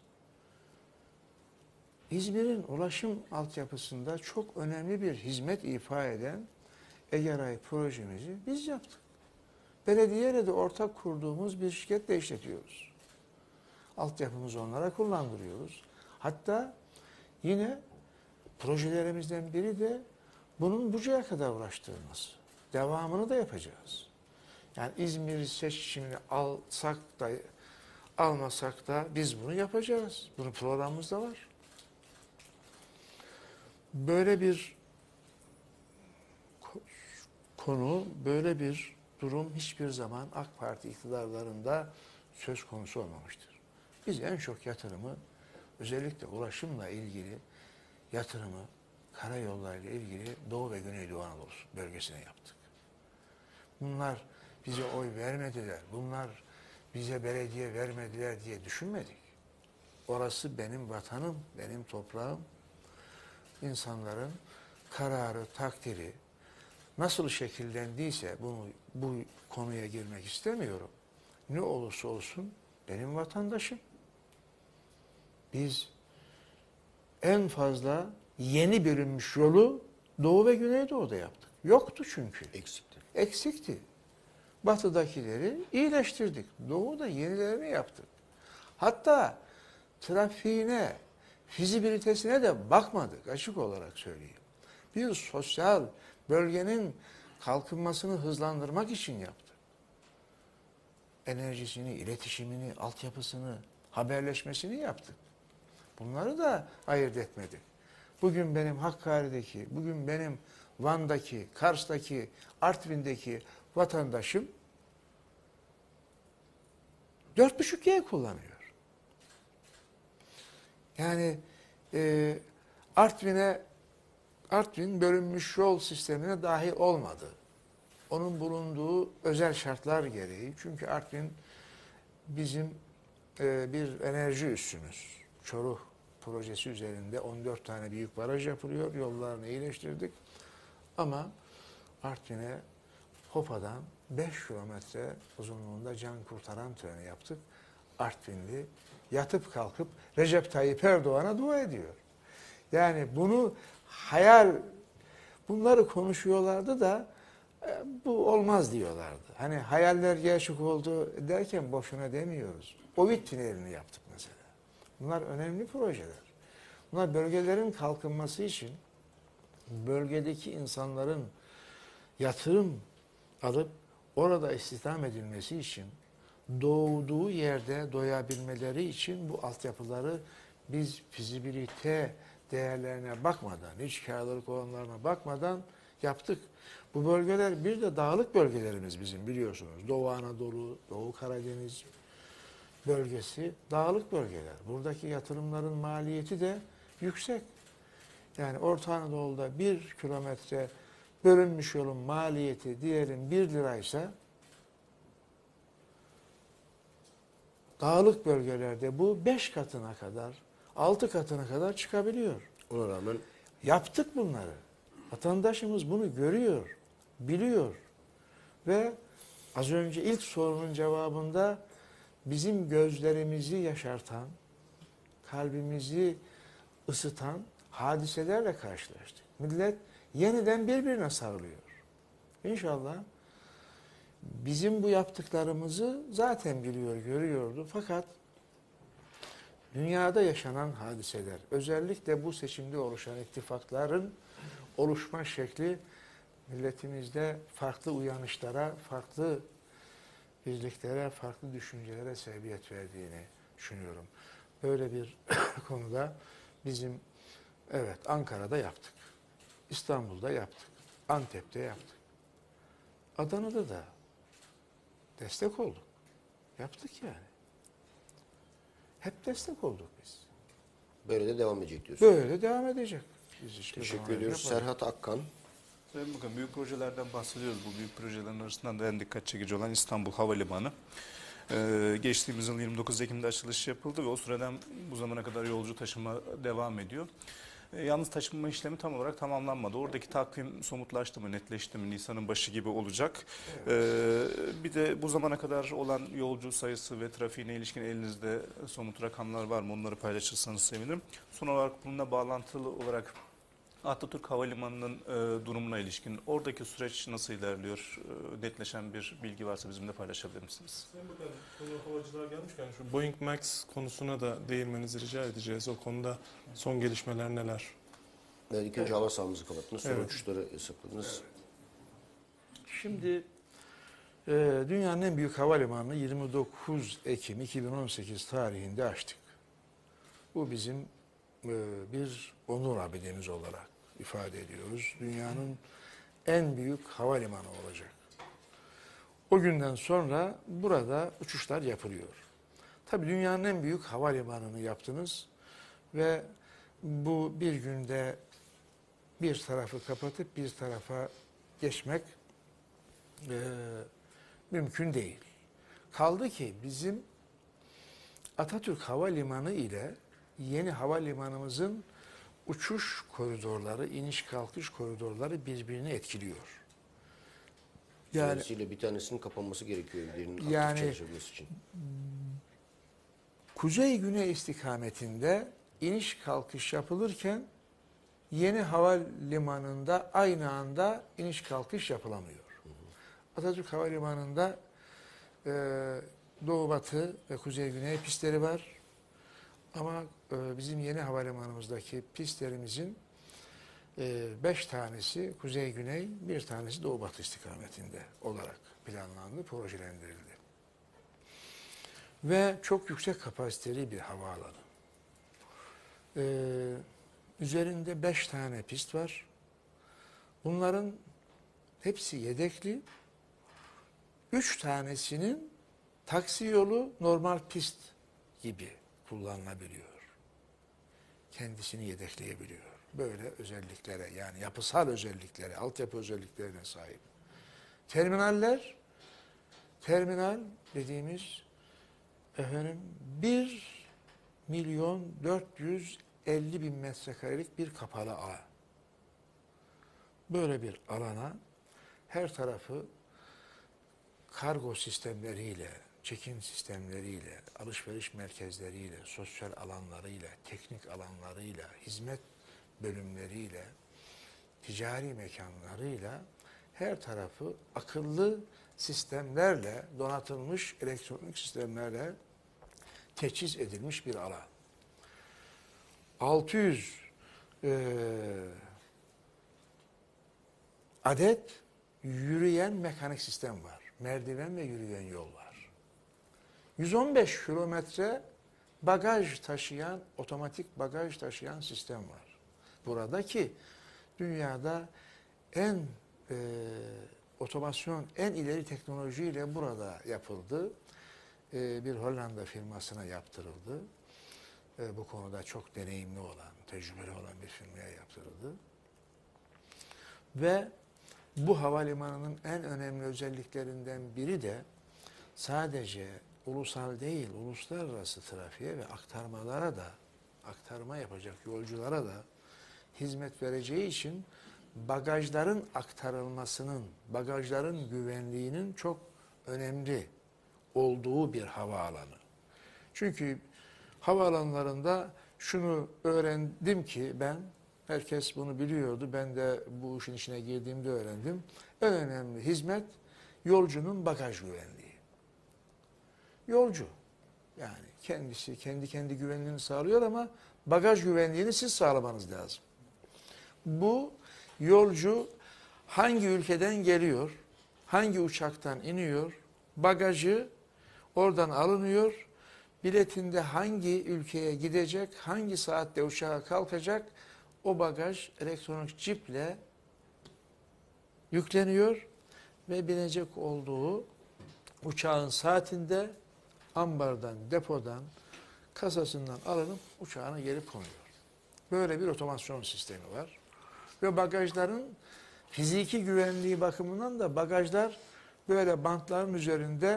İzmir'in ulaşım altyapısında çok önemli bir hizmet ifa eden Egeray projemizi biz yaptık. Belediyeyle de ortak kurduğumuz bir şirketle işletiyoruz. Altyapımızı onlara kullandırıyoruz. Hatta yine projelerimizden biri de bunun Buca'ya kadar ulaştırılması. Devamını da yapacağız. Yani İzmir'i seçimini alsak da almasak da biz bunu yapacağız. Bunun programımızda var. Böyle bir konu, böyle bir durum hiçbir zaman AK Parti iktidarlarında söz konusu olmamıştır. Biz en çok yatırımı özellikle ulaşımla ilgili yatırımı karayollarıyla ilgili Doğu ve Güneydoğu Anadolu bölgesine yaptık. Bunlar bize oy vermediler, bunlar bize belediye vermediler diye düşünmedik. Orası benim vatanım, benim toprağım. İnsanların kararı, takdiri nasıl şekillendiyse bu konuya girmek istemiyorum. Ne olursa olsun benim vatandaşım. Biz en fazla yeni bölünmüş yolu Doğu ve Güneydoğu'da yaptık. Yoktu çünkü. Eksikti. Eksikti. Batıdakileri iyileştirdik. Doğu'da yenilerini yaptık. Hatta trafiğine, fizibilitesine de bakmadık, açık olarak söyleyeyim. Bir sosyal bölgenin kalkınmasını hızlandırmak için yaptık. Enerjisini, iletişimini, altyapısını, haberleşmesini yaptık. Bunları da ayırt etmedik. Bugün benim Hakkari'deki, bugün benim Van'daki, Kars'taki, Artvin'deki vatandaşım 4,5G kullanıyor. Yani Artvin bölünmüş yol sistemine dahil olmadı. Onun bulunduğu özel şartlar gereği. Çünkü Artvin bizim bir enerji üssümüz. Çoruh projesi üzerinde 14 tane büyük baraj yapılıyor. Yollarını iyileştirdik. Ama Artvin'e Hopa'dan 5 kilometre uzunluğunda can kurtaran treni yaptık. Artvinli yatıp kalkıp Recep Tayyip Erdoğan'a dua ediyor. Yani bunu bunları konuşuyorlardı da bu olmaz diyorlardı. Hani hayaller gerçek oldu derken boşuna demiyoruz. Ovid tünelini yaptık mesela. Bunlar önemli projeler. Bunlar bölgelerin kalkınması için, bölgedeki insanların yatırım alıp orada istihdam edilmesi için, doğduğu yerde doyabilmeleri için bu altyapıları biz fizibilite değerlerine bakmadan, iç karlılık oranlarına bakmadan yaptık. Bu bölgeler bir de dağlık bölgelerimiz bizim, biliyorsunuz. Doğu Anadolu, Doğu Karadeniz bölgesi dağlık bölgeler. Buradaki yatırımların maliyeti de yüksek. Yani Orta Anadolu'da 1 kilometre bölünmüş yolun maliyeti diyelim 1 liraysa dağlık bölgelerde bu 5 katına kadar, 6 katına kadar çıkabiliyor. Ona rağmen Yaptık bunları. Vatandaşımız bunu görüyor, biliyor. Ve az önce ilk sorunun cevabında bizim gözlerimizi yaşartan, kalbimizi ısıtan hadiselerle karşılaştık. Millet yeniden birbirine sarılıyor. İnşallah bizim bu yaptıklarımızı zaten biliyor, görüyordu. Fakat dünyada yaşanan hadiseler, özellikle bu seçimde oluşan ittifakların oluşma şekli milletimizde farklı uyanışlara, farklı birliklere, farklı düşüncelere sebebiyet verdiğini düşünüyorum. Böyle bir konuda bizim evet Ankara'da yaptık, İstanbul'da yaptık, Antep'te yaptık, Adana'da da destek olduk. Yaptık yani. Hep destek olduk biz. Böyle de devam edecek diyorsun. Böyle devam edecek. Biz hiçbir Teşekkür zaman ediyoruz. yapmadık. Serhat Akkan. Sayın Bakan, büyük projelerden bahsediyoruz. Bu büyük projelerin arasından da en dikkat çekici olan İstanbul Havalimanı. Geçtiğimiz yıl 29 Ekim'de açılış yapıldı ve o süreden bu zamana kadar yolcu taşıma devam ediyor. Yalnız taşınma işlemi tam olarak tamamlanmadı. Oradaki takvim somutlaştı mı, netleşti mi? Nisan'ın başı gibi olacak. Bir de bu zamana kadar olan yolcu sayısı ve trafiğine ilişkin elinizde somut rakamlar var mı? Onları paylaşırsanız sevinirim. Son olarak bununla bağlantılı olarak Atatürk Havalimanı'nın durumuna ilişkin oradaki süreç nasıl ilerliyor? Netleşen bir bilgi varsa bizimle paylaşabilir misiniz? Sayın Bakan, konu havacılığa gelmişken şu Boeing Max konusuna da değinmenizi rica edeceğiz. O konuda son gelişmeler neler? İlk önce hava sahamızı kapattınız. Sonra Evet. uçuşları yasakladınız. Şimdi dünyanın en büyük havalimanını 29 Ekim 2018 tarihinde açtık. Bu bizim bir onur abidemiz olarak ifade ediyoruz. Dünyanın en büyük havalimanı olacak. O günden sonra burada uçuşlar yapılıyor. Tabii dünyanın en büyük havalimanını yaptınız ve bu bir günde bir tarafı kapatıp bir tarafa geçmek mümkün değil. Kaldı ki bizim Atatürk Havalimanı ile yeni havalimanımızın uçuş koridorları, iniş kalkış koridorları birbirini etkiliyor. Yani Dolayısıyla bir tanesinin kapanması gerekiyor birinin aktif Yani- çalışabilmesi için. kuzey-güney istikametinde iniş kalkış yapılırken yeni havalimanında aynı anda iniş kalkış yapılamıyor. Atatürk Havalimanı'nda doğu batı ve kuzey güney pistleri var. Ama bizim yeni havalimanımızdaki pistlerimizin 5 tanesi kuzey güney, bir tanesi doğu batı istikametinde olarak planlandı, projelendirildi. Ve çok yüksek kapasiteli bir havaalanı. Üzerinde 5 tane pist var. Bunların hepsi yedekli. 3 tanesinin taksi yolu normal pist gibi kullanılabiliyor. Kendisini yedekleyebiliyor. Böyle özelliklere, yani yapısal özelliklere, altyapı özelliklerine sahip. Terminal dediğimiz 1.450.000 metrekarelik bir kapalı alan. Böyle bir alana her tarafı kargo sistemleriyle, check-in sistemleriyle, alışveriş merkezleriyle, sosyal alanlarıyla, teknik alanlarıyla, hizmet bölümleriyle, ticari mekanlarıyla her tarafı akıllı sistemlerle, donatılmış elektronik sistemlerle teçhiz edilmiş bir alan. 600 adet yürüyen mekanik sistem var. Merdiven ve yürüyen yol var. 115 kilometre bagaj taşıyan, otomatik bagaj taşıyan sistem var. Buradaki dünyada en otomasyon, en ileri teknolojiyle burada yapıldı. Bir Hollanda firmasına yaptırıldı. Bu konuda çok deneyimli olan, tecrübeli olan bir firmaya yaptırıldı. Ve bu havalimanının en önemli özelliklerinden biri de sadece ulusal değil, uluslararası trafiğe ve aktarma yapacak yolculara da hizmet vereceği için bagajların aktarılmasının, bagajların güvenliğinin çok önemli olduğu bir havaalanı. Çünkü havaalanlarında şunu öğrendim ki ben Herkes bunu biliyordu. Ben de bu işin içine girdiğimde öğrendim. En önemli hizmet yolcunun bagaj güvenliği. Yolcu yani kendisi kendi güvenliğini sağlıyor ama bagaj güvenliğini siz sağlamanız lazım. Bu yolcu hangi ülkeden geliyor, hangi uçaktan iniyor, bagajı oradan alınıyor, biletinde hangi ülkeye gidecek, hangi saatte uçağa kalkacak, o bagaj elektronik çiple yükleniyor ve binecek olduğu uçağın saatinde ambardan, depodan, kasasından alınıp uçağına gelip konuyor. Böyle bir otomasyon sistemi var. Ve bagajların fiziki güvenliği bakımından da bagajlar böyle bantların üzerinde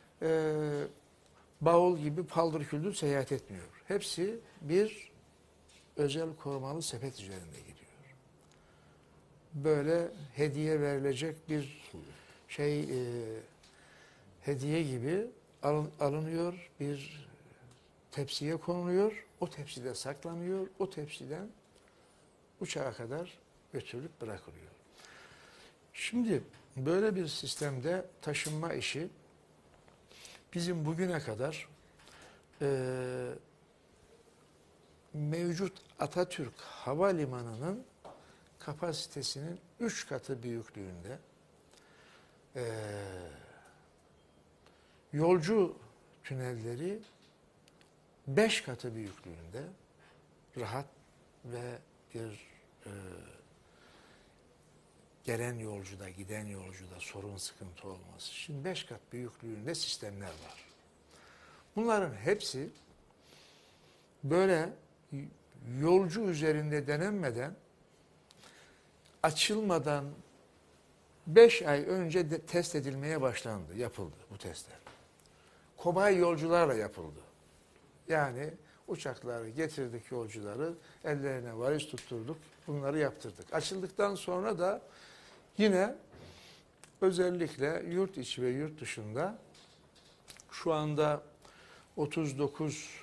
bavul gibi paldır küldür seyahat etmiyor. Hepsi bir özel korumalı sepet üzerinde gidiyor. Böyle hediye verilecek bir hediye gibi alınıyor, bir tepsiye konuluyor, o tepside saklanıyor, o tepsiden uçağa kadar götürülüp bırakılıyor. Şimdi böyle bir sistemde taşınma işi bizim bugüne kadar mevcut Atatürk Havalimanı'nın kapasitesinin 3 katı büyüklüğünde yolcu tünelleri 5 katı büyüklüğünde rahat ve bir gelen yolcuda, giden yolcuda sorun, sıkıntı olmaz. Şimdi 5 kat büyüklüğünde sistemler var. Bunların hepsi böyle yolcu üzerinde denenmeden, açılmadan 5 ay önce de test edilmeye başlandı, yapıldı bu testler. Kobay yolcularla yapıldı. Yani uçakları getirdik, yolcuları ellerine valiz tutturduk, bunları yaptırdık. Açıldıktan sonra da yine özellikle yurt içi ve yurt dışında şu anda 39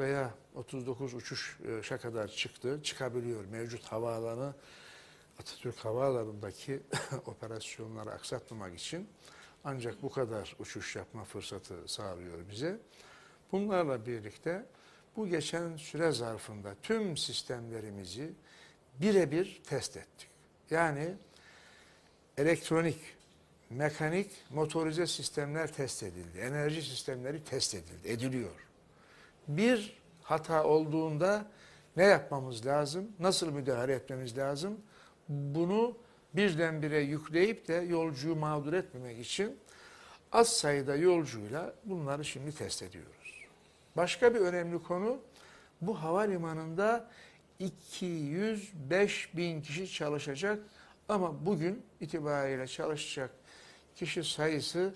uçuşa kadar çıkabiliyor. Mevcut havaalanı, Atatürk Havaalanı'ndaki operasyonları aksatmamak için ancak bu kadar uçuş yapma fırsatı sağlıyor bize. Bunlarla birlikte bu geçen süre zarfında tüm sistemlerimizi birebir test ettik. Yani elektronik, mekanik, motorize sistemler test edildi. Enerji sistemleri test ediliyor. Bir hata olduğunda ne yapmamız lazım? Nasıl müdahale etmemiz lazım? Bunu birdenbire yükleyip de yolcuyu mağdur etmemek için az sayıda yolcuyla bunları şimdi test ediyoruz. Başka bir önemli konu, bu havalimanında 205 bin kişi çalışacak ama bugün itibariyle çalışacak kişi sayısı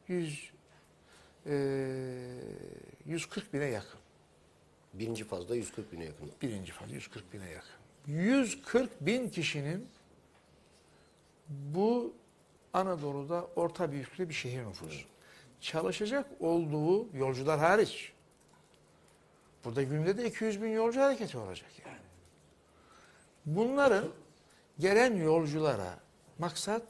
140 bine yakın. Birinci fazda 140 bine yakın. Birinci faz 140 bine yakın. 140 bin kişinin bu Anadolu'da orta büyüklükte bir şehir nüfusu. Çalışacak olduğu yolcular hariç. Burada günde de 200 bin yolcu hareketi olacak yani. Bunların gelen yolculara maksat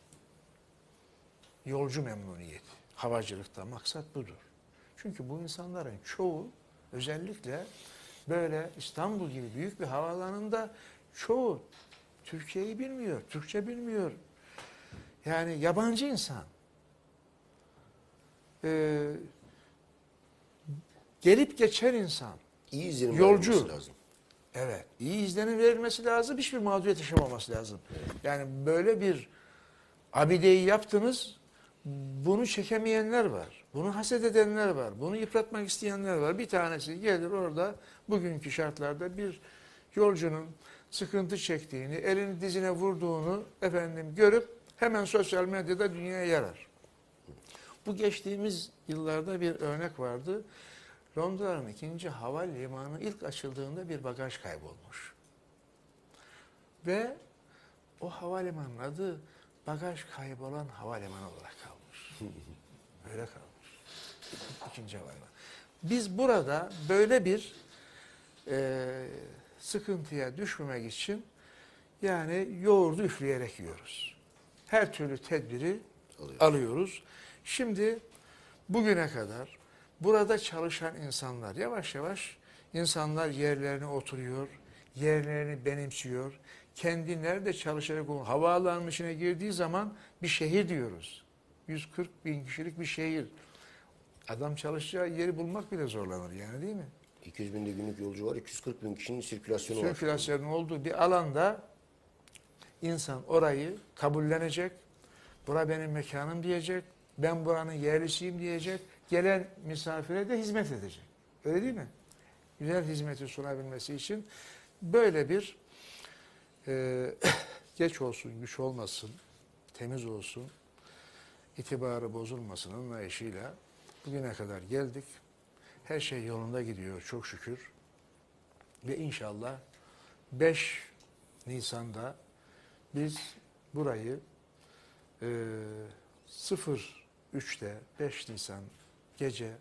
yolcu memnuniyeti. Havacılıkta maksat budur. Çünkü bu insanların çoğu özellikle böyle İstanbul gibi büyük bir havaalanında çoğu Türkiye'yi bilmiyor, Türkçe bilmiyor. Yani yabancı insan. Gelip geçer insan. İyi izlenim Yolcu. verilmesi lazım. Evet, iyi izlenim verilmesi lazım, hiçbir mağduriyet yaşamaması lazım. Yani böyle bir abideyi yaptınız, bunu çekemeyenler var, bunu haset edenler var, bunu yıpratmak isteyenler var. Bir tanesi gelir orada bugünkü şartlarda bir yolcunun sıkıntı çektiğini, elini dizine vurduğunu görüp hemen sosyal medyada dünyaya yarar. Bu geçtiğimiz yıllarda bir örnek vardı. Londra'nın 2. havalimanı ilk açıldığında bir bagaj kaybolmuş. Ve o havalimanının adı bagaj kaybolan havalimanı olarak kalmış. Öyle kalmış. 2. havalimanı. Biz burada böyle bir sıkıntıya düşmemek için yani yoğurdu üfleyerek yiyoruz. Her türlü tedbiri alıyoruz. Şimdi bugüne kadar burada çalışan insanlar yavaş yavaş insanlar yerlerine oturuyor, yerlerini benimsiyor. Kendi nerede çalışarak havaalanının içine girdiği zaman bir şehir diyoruz. 140 bin kişilik bir şehir. Adam çalışacağı yeri bulmak bile zorlanır yani, değil mi? 200 binde günlük yolcu var, 240 bin kişinin sirkülasyonu var. Sirkülasyonun olduğu bir alanda insan orayı kabullenecek. Bura benim mekanım diyecek. Ben buranın yerlisiyim diyecek. Gelen misafire de hizmet edecek. Öyle değil mi? Güzel hizmeti sunabilmesi için böyle bir geç olsun, güç olmasın, temiz olsun, itibarı bozulmasın anlayışıyla bugüne kadar geldik. Her şey yolunda gidiyor çok şükür. Ve inşallah 5 Nisan'da biz burayı 03'te 5 Nisan gece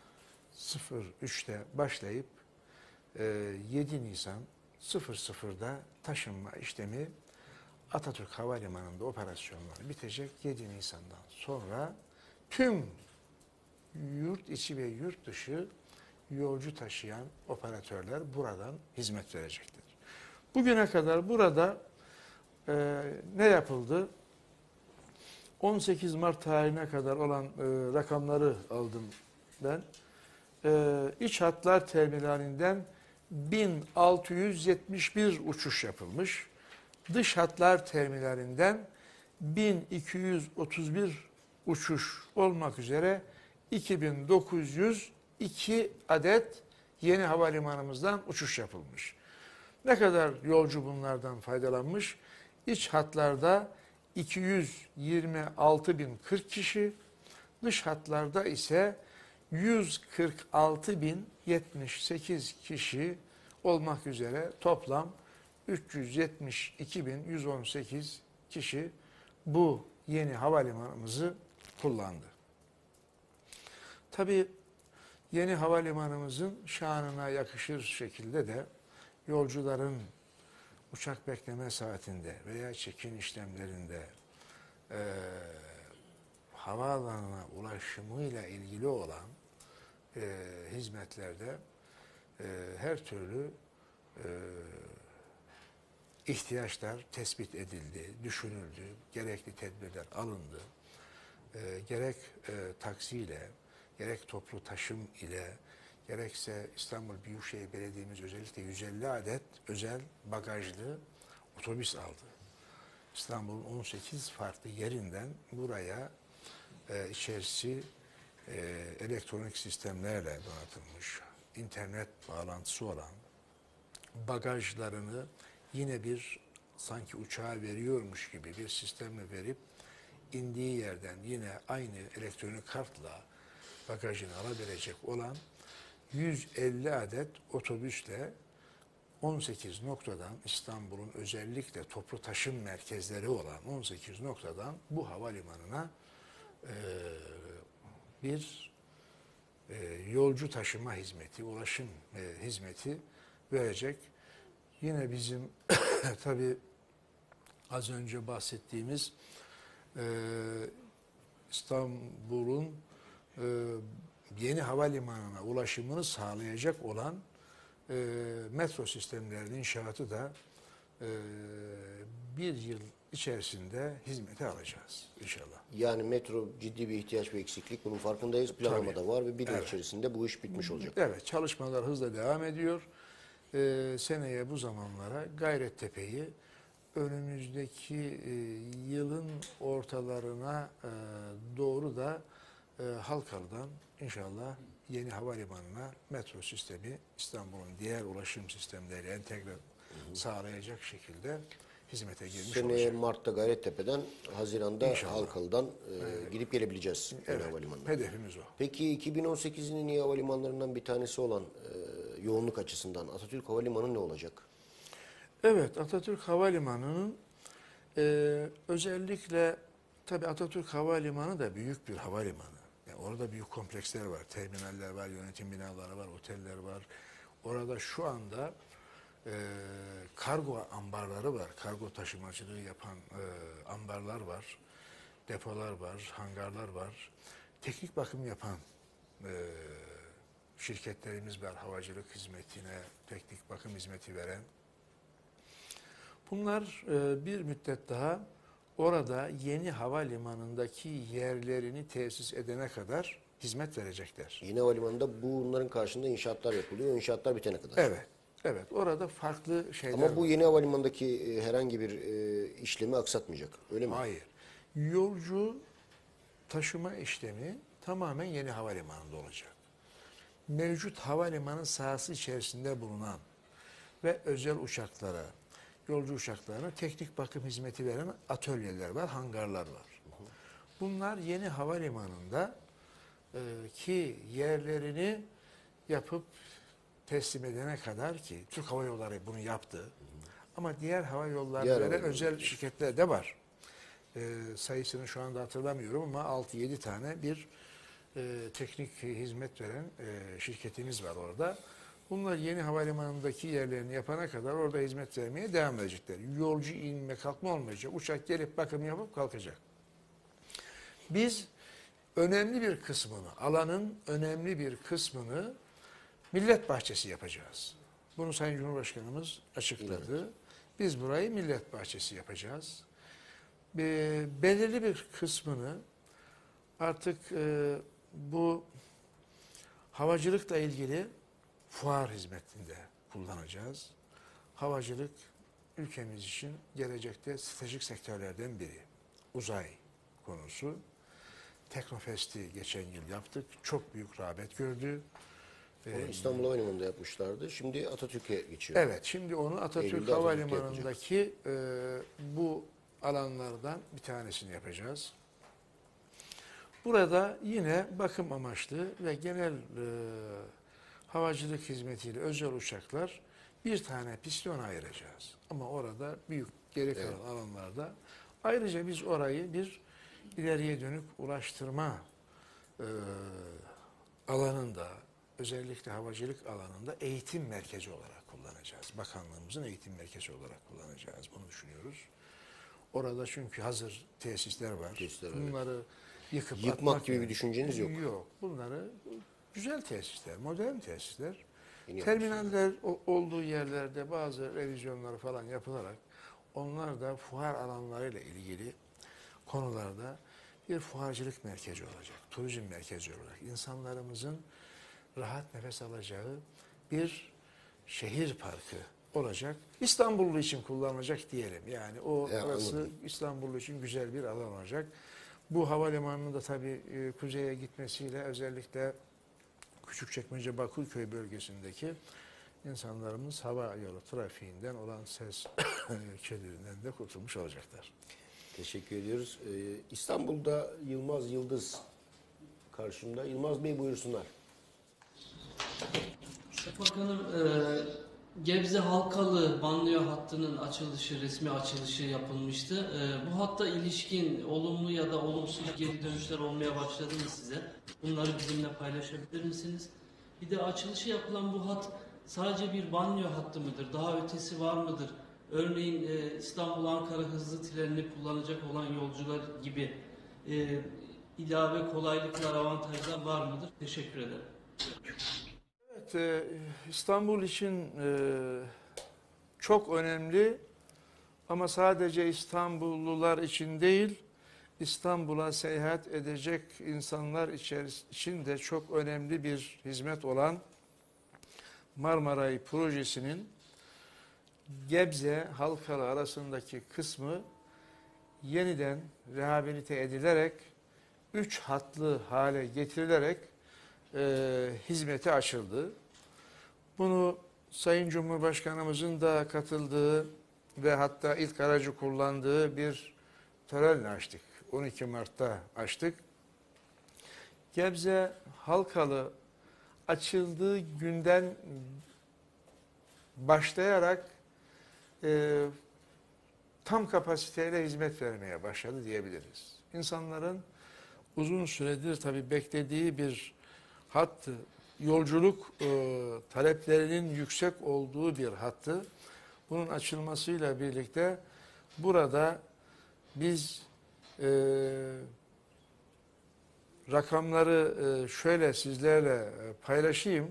03'te başlayıp 7 Nisan 00'da taşınma işlemi Atatürk Havalimanı'nda operasyonlar bitecek. 7 Nisan'dan sonra tüm yurt içi ve yurt dışı yolcu taşıyan operatörler buradan hizmet verecektir. Bugüne kadar burada ne yapıldı? 18 Mart tarihine kadar olan rakamları aldım ben. İç hatlar terminalinden 1671 uçuş yapılmış. Dış hatlar terminalinden 1231 uçuş olmak üzere 2902 adet yeni havalimanımızdan uçuş yapılmış. Ne kadar yolcu bunlardan faydalanmış? İç hatlarda 226.040 kişi, dış hatlarda ise 146.078 kişi olmak üzere toplam 372.118 kişi bu yeni havalimanımızı kullandı. Tabii yeni havalimanımızın şanına yakışır şekilde de yolcuların uçak bekleme saatinde veya check-in işlemlerinde havaalanına ulaşımıyla ilgili olan hizmetlerde her türlü ihtiyaçlar tespit edildi, düşünüldü, gerekli tedbirler alındı. Gerek taksiyle, gerek toplu taşım ile, gerekse İstanbul Büyükşehir Belediye'miz özellikle 150 adet özel bagajlı otobüs aldı. İstanbul'un 18 farklı yerinden buraya içerisi elektronik sistemlerle donatılmış, internet bağlantısı olan bagajlarını yine bir sanki uçağa veriyormuş gibi bir sistemle verip indiği yerden yine aynı elektronik kartla bagajını alabilecek olan 150 adet otobüsle 18 noktadan İstanbul'un özellikle toplu taşım merkezleri olan 18 noktadan bu havalimanına bir yolcu taşıma hizmeti, ulaşım hizmeti verecek. Yine bizim tabii az önce bahsettiğimiz İstanbul'un yeni havalimanına ulaşımını sağlayacak olan metro sistemlerinin inşaatı da bir yıl içerisinde hizmete alacağız inşallah. Yani metro ciddi bir ihtiyaç ve eksiklik. Bunun farkındayız. Planlamada var ve bir yıl içerisinde bu iş bitmiş olacak. Evet, çalışmalar hızla devam ediyor. Seneye bu zamanlara Gayrettepe'yi önümüzdeki yılın ortalarına doğru da Halkalı'dan inşallah yeni havalimanına metro sistemi İstanbul'un diğer ulaşım sistemleriyle entegre sağlayacak şekilde hizmete girmiş Seneye olacak. Mart'ta Gayrettepe'den, Haziran'da İnşallah. Halkalı'dan gidip gelebileceğiz yeni havalimanına. Hedefimiz o. Peki 2018'in en iyi havalimanlarından bir tanesi olan yoğunluk açısından Atatürk Havalimanı ne olacak? Evet, Atatürk Havalimanı'nın özellikle tabii Atatürk Havalimanı da büyük bir havalimanı. Yani orada büyük kompleksler var, terminaller var, yönetim binaları var, oteller var. Orada şu anda kargo ambarları var. Kargo taşımacılığı yapan ambarlar var. Depolar var, hangarlar var. Teknik bakım yapan şirketlerimiz var. Havacılık hizmetine teknik bakım hizmeti veren. Bunlar bir müddet daha orada yeni havalimanındaki yerlerini tesis edene kadar hizmet verecekler. Yeni havalimanında bunların karşında inşaatlar yapılıyor. O inşaatlar bitene kadar. Evet. Evet. Orada farklı şeyler Ama bu var. yeni havalimanındaki herhangi bir işlemi aksatmayacak. Öyle mi? Hayır. Yolcu taşıma işlemi tamamen yeni havalimanında olacak. Mevcut havalimanı sahası içerisinde bulunan ve özel uçaklara, yolcu uçaklarına teknik bakım hizmeti veren atölyeler var, hangarlar var. Bunlar yeni havalimanında ki yerlerini yapıp teslim edene kadar, ki Türk Hava Yolları bunu yaptı. Ama diğer hava yolları Diğer veren hava özel şirketler de var. Sayısını şu anda hatırlamıyorum ama 6-7 tane bir teknik hizmet veren şirketimiz var orada. Bunlar yeni havalimanındaki yerlerini yapana kadar orada hizmet vermeye devam edecekler. Yolcu inme kalkma olmayacak. Uçak gelip bakım yapıp kalkacak. Biz önemli bir kısmını, alanın önemli bir kısmını millet bahçesi yapacağız. Bunu Sayın Cumhurbaşkanımız açıkladı. Evet. Biz burayı millet bahçesi yapacağız. Belirli bir kısmını artık bu havacılıkla ilgili fuar hizmetinde kullanacağız. Havacılık ülkemiz için gelecekte stratejik sektörlerden biri. Uzay konusu. Teknofest'i geçen yıl yaptık. Çok büyük rağbet gördü. Onu İstanbul Havalimanı'nda yapmışlardı. Şimdi Atatürk'e geçiyor. Evet, şimdi onu Atatürk Eylül'de Havalimanı'ndaki bu alanlardan bir tanesini yapacağız. Burada yine bakım amaçlı ve genel havacılık hizmetiyle özel uçaklar bir tane piston ayıracağız. Ama orada büyük geri kalan alanlarda ayrıca biz orayı bir ileriye dönük ulaştırma alanında, özellikle havacılık alanında eğitim merkezi olarak kullanacağız. Bakanlığımızın eğitim merkezi olarak kullanacağız. Bunu düşünüyoruz. Orada çünkü hazır tesisler var. Bunları yıkmak gibi bir düşünceniz yok. Yok. Bunları güzel tesisler, modern tesisler. Terminaller olduğu yerlerde bazı revizyonlar falan yapılarak onlar da fuar alanlarıyla ilgili konularda bir fuarcılık merkezi olacak. Turizm merkezi olarak insanlarımızın rahat nefes alacağı bir şehir parkı olacak. İstanbullu için kullanılacak diyelim. Yani orası İstanbullu için güzel bir alan olacak. Bu havalimanının da tabii kuzeye gitmesiyle özellikle Küçükçekmece Bakırköy bölgesindeki insanlarımız hava yolu trafiğinden olan ses kirliliğinden de kurtulmuş olacaklar. Teşekkür ediyoruz. İstanbul'da Yılmaz Yıldız karşımda. Yılmaz Bey buyursunlar. Şafak Hanım, Gebze Halkalı banliyö hattının açılışı, resmi açılışı yapılmıştı. Bu hatta ilişkin olumlu ya da olumsuz geri dönüşler olmaya başladı mı size? Bunları bizimle paylaşabilir misiniz? Bir de açılışı yapılan bu hat sadece bir banliyö hattı mıdır? Daha ötesi var mıdır? Örneğin İstanbul-Ankara hızlı trenini kullanacak olan yolcular gibi ilave kolaylıklar, avantajlar var mıdır? Teşekkür ederim. Evet, İstanbul için çok önemli ama sadece İstanbullular için değil, İstanbul'a seyahat edecek insanlar için de çok önemli bir hizmet olan Marmaray projesinin Gebze Halkalı arasındaki kısmı yeniden rehabilite edilerek 3 hatlı hale getirilerek hizmete açıldı. Bunu Sayın Cumhurbaşkanımızın da katıldığı ve hatta ilk aracı kullandığı bir törenle açtık. 12 Mart'ta açtık. Gebze Halkalı açıldığı günden başlayarak tam kapasiteyle hizmet vermeye başladı diyebiliriz. İnsanların uzun süredir tabii beklediği bir hattı, yolculuk taleplerinin yüksek olduğu bir hattı bunun açılmasıyla birlikte burada biz rakamları şöyle sizlerle paylaşayım.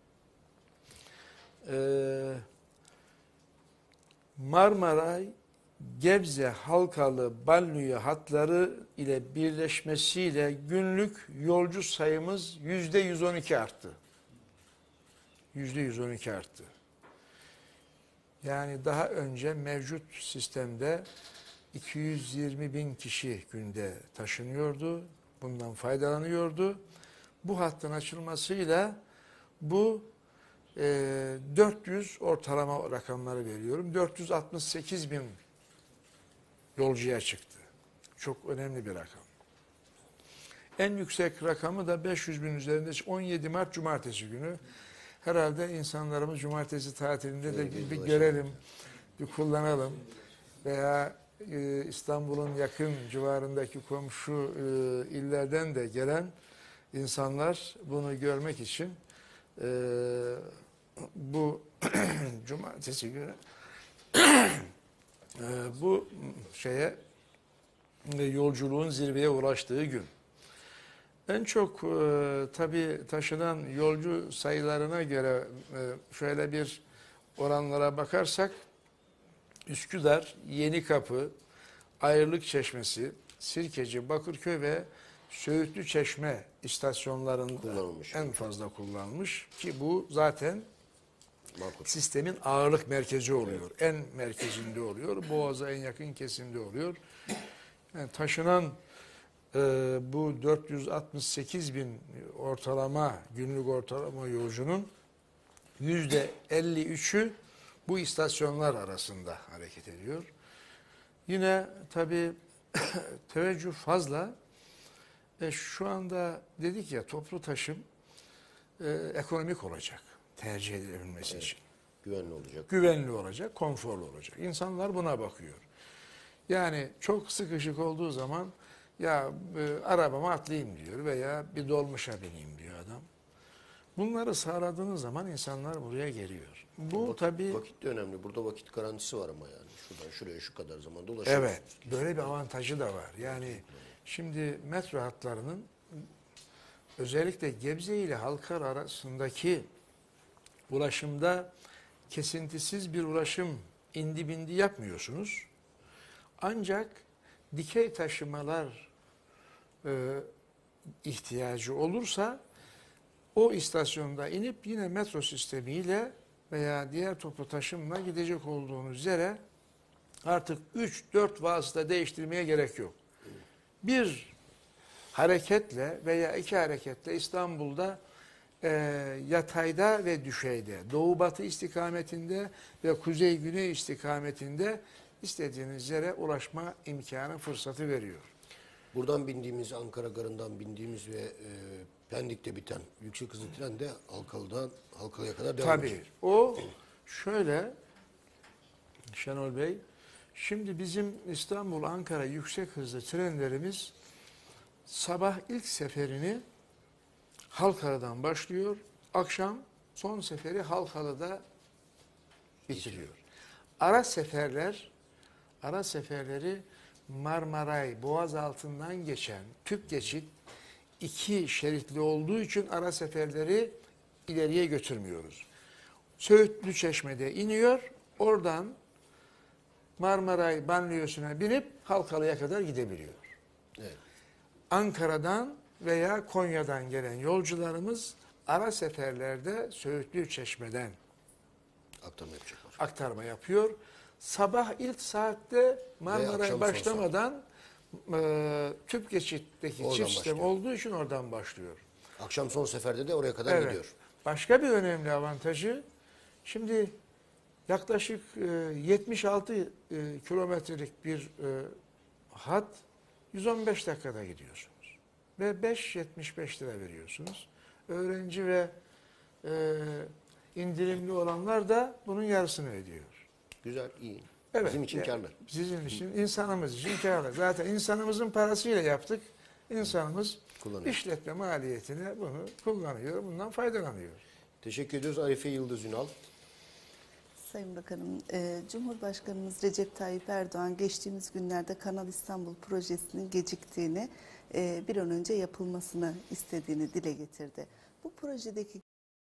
Marmaray, Gebze, Halkalı, Banliyö hatları ile birleşmesiyle günlük yolcu sayımız %112 arttı. %112 arttı. Yani daha önce mevcut sistemde 220 bin kişi günde taşınıyordu. Bundan faydalanıyordu. Bu hattın açılmasıyla bu 400 ortalama rakamları veriyorum. 468 bin yolcuya çıktı. Çok önemli bir rakam. En yüksek rakamı da 500 bin üzerinde 17 Mart Cumartesi günü. Herhalde insanlarımız cumartesi tatilinde de bir görelim, bir kullanalım. Veya İstanbul'un yakın civarındaki komşu illerden de gelen insanlar bunu görmek için bu cumartesi günü bu yolculuğun zirveye ulaştığı gün. En çok tabii taşınan yolcu sayılarına göre şöyle bir oranlara bakarsak Üsküdar, Yenikapı, Ayrılıkçeşmesi, Sirkeci, Bakırköy ve Söğütlüçeşme istasyonlarında en fazla kullanılmış ki bu zaten sistemin ağırlık merkezi oluyor. En merkezinde oluyor. Boğaz'a en yakın kesimde oluyor. Yani taşınan bu 468 bin ortalama, günlük ortalama yolcunun %53'ü bu istasyonlar arasında hareket ediyor. Yine tabii teveccüh fazla. Şu anda dedik ya toplu taşım ekonomik olacak tercih edilebilmesi için. Güvenli olacak. Güvenli olacak, konforlu olacak. İnsanlar buna bakıyor. Yani çok sıkışık olduğu zaman ya arabama atlayayım diyor veya bir dolmuşa bineyim diyor adam. Bunları sağladığınız zaman insanlar buraya geliyor. Bu tabii Vakit de önemli. Burada vakit garantisi var ama yani. Şuradan şuraya şu kadar zaman dolaşıyorsunuz. evet, böyle bir avantajı da var. Yani şimdi metro hatlarının özellikle Gebze ile Halkar arasındaki ulaşımda kesintisiz bir ulaşım indi bindi yapmıyorsunuz. Ancak dikey taşımalar ihtiyacı olursa o istasyonda inip yine metro sistemiyle veya diğer toplu taşımla gidecek olduğunuz yere artık 3-4 vasıta değiştirmeye gerek yok. Bir hareketle veya iki hareketle İstanbul'da yatayda ve düşeyde, doğu batı istikametinde ve kuzey güney istikametinde istediğiniz yere ulaşma imkanı, fırsatı veriyor. Buradan bindiğimiz, Ankara Garı'ndan bindiğimiz ve Pendik'te biten yüksek hızlı tren de Halkalı'ya kadar devam edecek. Tabii. O şöyle Şenol Bey, şimdi bizim İstanbul-Ankara yüksek hızlı trenlerimiz sabah ilk seferini Halkalı'dan başlıyor. Akşam son seferi Halkalı'da bitiriyor. Ara seferleri Marmaray, Boğaz altından geçen tüp geçit 2 şeritli olduğu için ara seferleri ileriye götürmüyoruz. Söğütlüçeşme'de iniyor, oradan Marmaray banliyösüne binip Halkalı'ya kadar gidebiliyor. Evet. Ankara'dan veya Konya'dan gelen yolcularımız ara seferlerde Söğütlüçeşme'den aktarma yapıyor. Sabah ilk saatte Marmaray başlamadan tüp geçitteki oradan çift sistem başlıyor. olduğu için oradan başlıyor. Akşam son seferde de oraya kadar gidiyor. Başka bir önemli avantajı, şimdi yaklaşık 76 kilometrelik bir hat 115 dakikada gidiyorsunuz. Ve 5,75 lira veriyorsunuz. Öğrenci ve indirimli olanlar da bunun yarısını ödüyor. Güzel, iyi. Evet, Bizim için kârlı. Sizin için, insanımız için kârlı. Zaten insanımızın parasıyla yaptık. İnsanımız Kullanıyor. işletme maliyetine bunu kullanıyor, bundan faydalanıyor. Teşekkür ediyoruz Arife Yıldız Ünal. Sayın Bakanım, Cumhurbaşkanımız Recep Tayyip Erdoğan geçtiğimiz günlerde Kanal İstanbul projesinin geciktiğini, bir an önce yapılmasını istediğini dile getirdi. Bu projedeki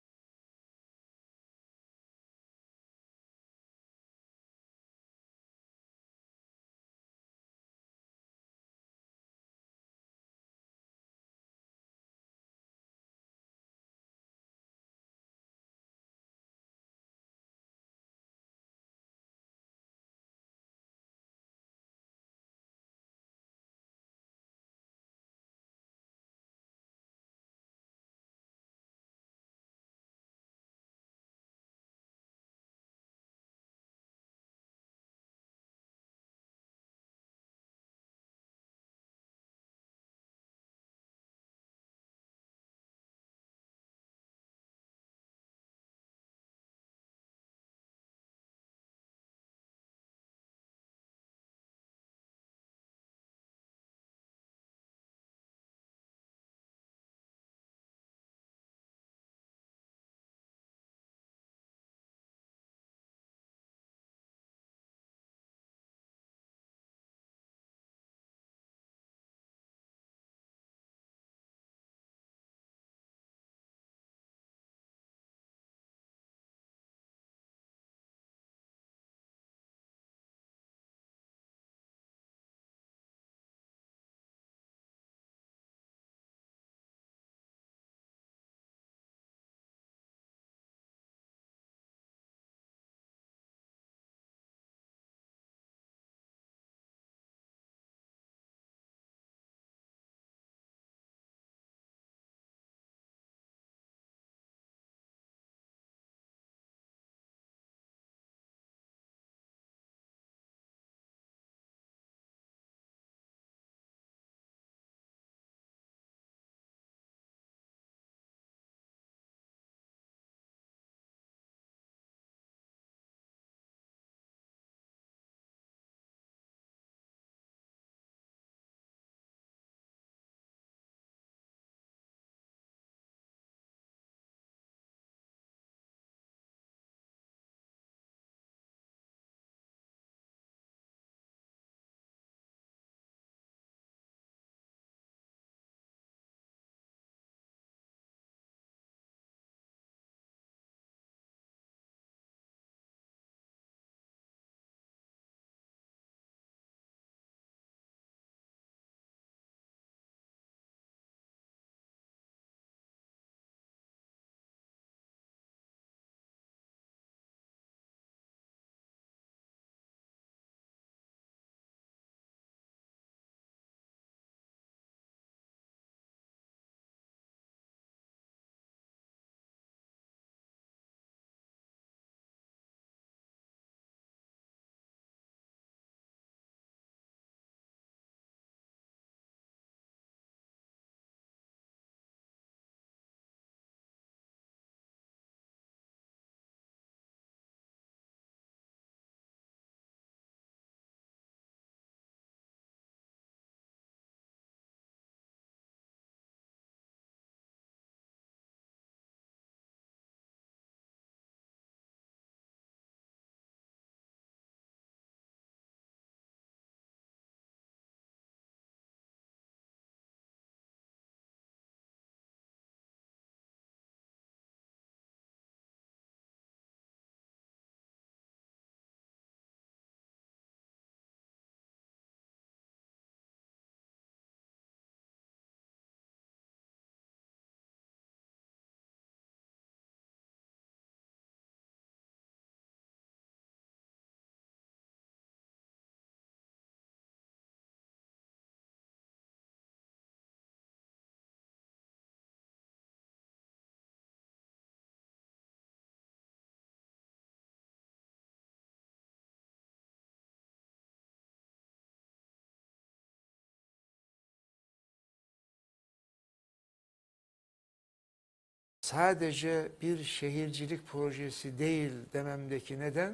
sadece bir şehircilik projesi değil dememdeki neden,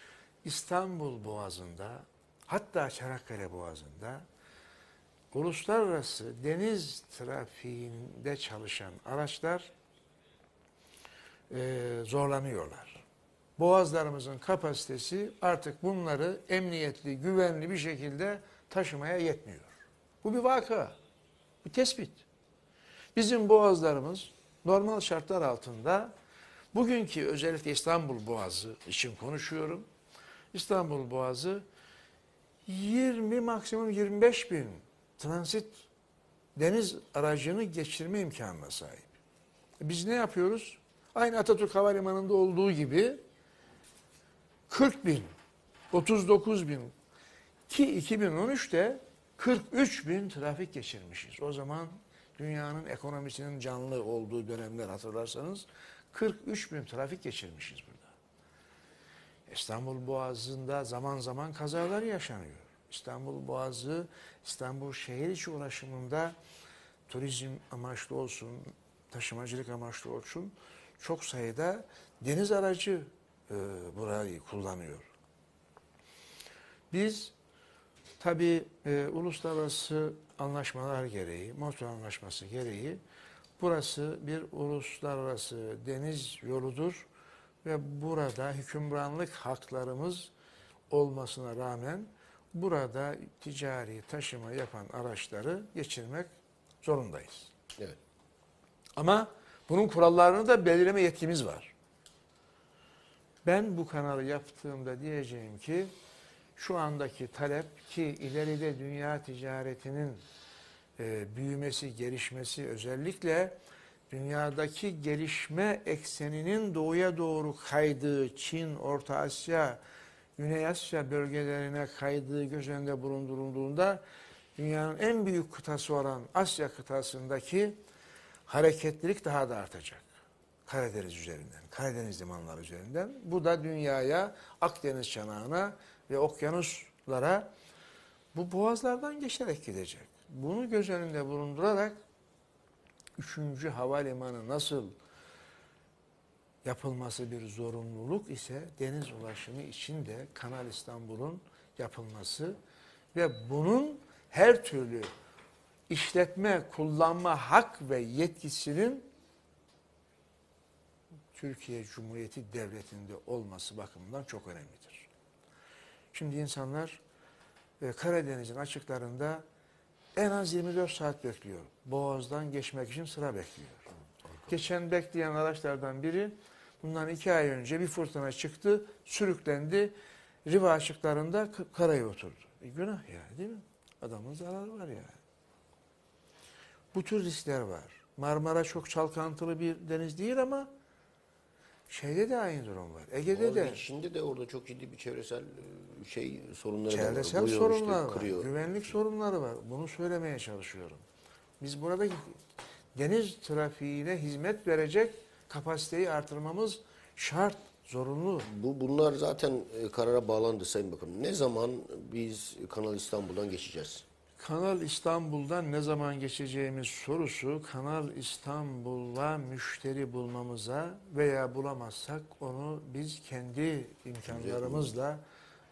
İstanbul Boğazı'nda, hatta Çanakkale Boğazı'nda uluslararası deniz trafiğinde çalışan araçlar zorlanıyorlar. boğazlarımızın kapasitesi artık bunları emniyetli, güvenli bir şekilde taşımaya yetmiyor. Bu bir vaka, bir tespit. Bizim boğazlarımız normal şartlar altında bugünkü özellikle İstanbul Boğazı için konuşuyorum. İstanbul Boğazı 20 maksimum 25 bin transit deniz aracını geçirme imkanına sahip. Biz ne yapıyoruz? Aynı Atatürk Havalimanı'nda olduğu gibi 40 bin, 39 bin ki 2013'te 43 bin trafik geçirmişiz. O zaman dünyanın ekonomisinin canlı olduğu dönemler hatırlarsanız 43 bin trafik geçirmişiz burada. İstanbul Boğazı'nda zaman zaman kazalar yaşanıyor. İstanbul Boğazı, İstanbul şehir içi ulaşımında turizm amaçlı olsun, taşımacılık amaçlı olsun çok sayıda deniz aracı burayı kullanıyor. Biz tabii uluslararası anlaşmalar gereği, Montreal Anlaşması gereği burası bir uluslararası deniz yoludur ve burada hükümranlık haklarımız olmasına rağmen burada ticari taşıma yapan araçları geçirmek zorundayız. Evet. Ama bunun kurallarını da belirleme yetkimiz var. Ben bu kanalı yaptığımda diyeceğim ki şu andaki talep ki ileride dünya ticaretinin büyümesi, gelişmesi özellikle dünyadaki gelişme ekseninin doğuya doğru kaydığı Çin, Orta Asya, Güney Asya bölgelerine kaydığı göz önünde bulundurulduğunda dünyanın en büyük kıtası olan Asya kıtasındaki hareketlilik daha da artacak. Karadeniz üzerinden, Karadeniz limanları üzerinden. Bu da dünyaya, Akdeniz çanağına ve okyanuslara bu boğazlardan geçerek gidecek. Bunu göz önünde bulundurarak 3. havalimanı nasıl yapılması bir zorunluluk ise deniz ulaşımı için de Kanal İstanbul'un yapılması ve bunun her türlü işletme, kullanma hak ve yetkisinin Türkiye Cumhuriyeti Devleti'nde olması bakımından çok önemlidir. Şimdi insanlar Karadeniz'in açıklarında en az 24 saat bekliyor. Boğaz'dan geçmek için sıra bekliyor. Geçen bekleyen araçlardan biri bundan 2 ay önce bir fırtına çıktı, sürüklendi, Riva açıklarında karaya oturdu. Günah yani değil mi? Adamın zararı var yani. Bu tür riskler var. Marmara çok çalkantılı bir deniz değil ama şeyde de aynı durum var. Ege'de de. Şimdi de orada çok ciddi bir çevresel sorunları da var. Çevresel Vuruyor, sorunlar işte, var. kırıyor. Güvenlik sorunları var. Bunu söylemeye çalışıyorum. Biz buradaki deniz trafiğine hizmet verecek kapasiteyi artırmamız şart, zorunlu. Bunlar zaten karara bağlandı Sayın Bakanım. Ne zaman biz Kanal İstanbul'dan geçeceğiz? Kanal İstanbul'dan ne zaman geçeceğimiz sorusu Kanal İstanbul'la müşteri bulmamıza veya bulamazsak onu biz kendi imkanlarımızla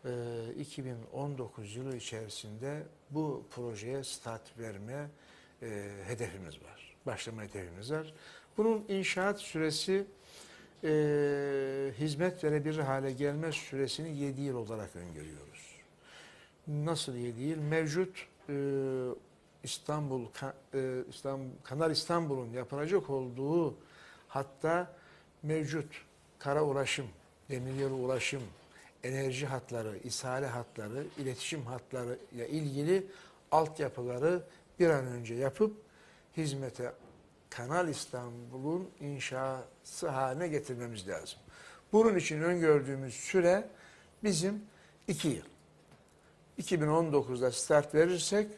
2019 yılı içerisinde bu projeye start verme hedefimiz var. Başlama hedefimiz var. Bunun inşaat süresi hizmet verebilir hale gelme süresini 7 yıl olarak öngörüyoruz. Nasıl 7 yıl? Mevcut Kanal İstanbul'un yapılacak olduğu hatta mevcut kara ulaşım, demiryolu ulaşım, enerji hatları, ishale hatları, iletişim hatları ile ilgili altyapıları bir an önce yapıp hizmete Kanal İstanbul'un inşası haline getirmemiz lazım. Bunun için öngördüğümüz süre bizim 2 yıl. 2019'da start verirsek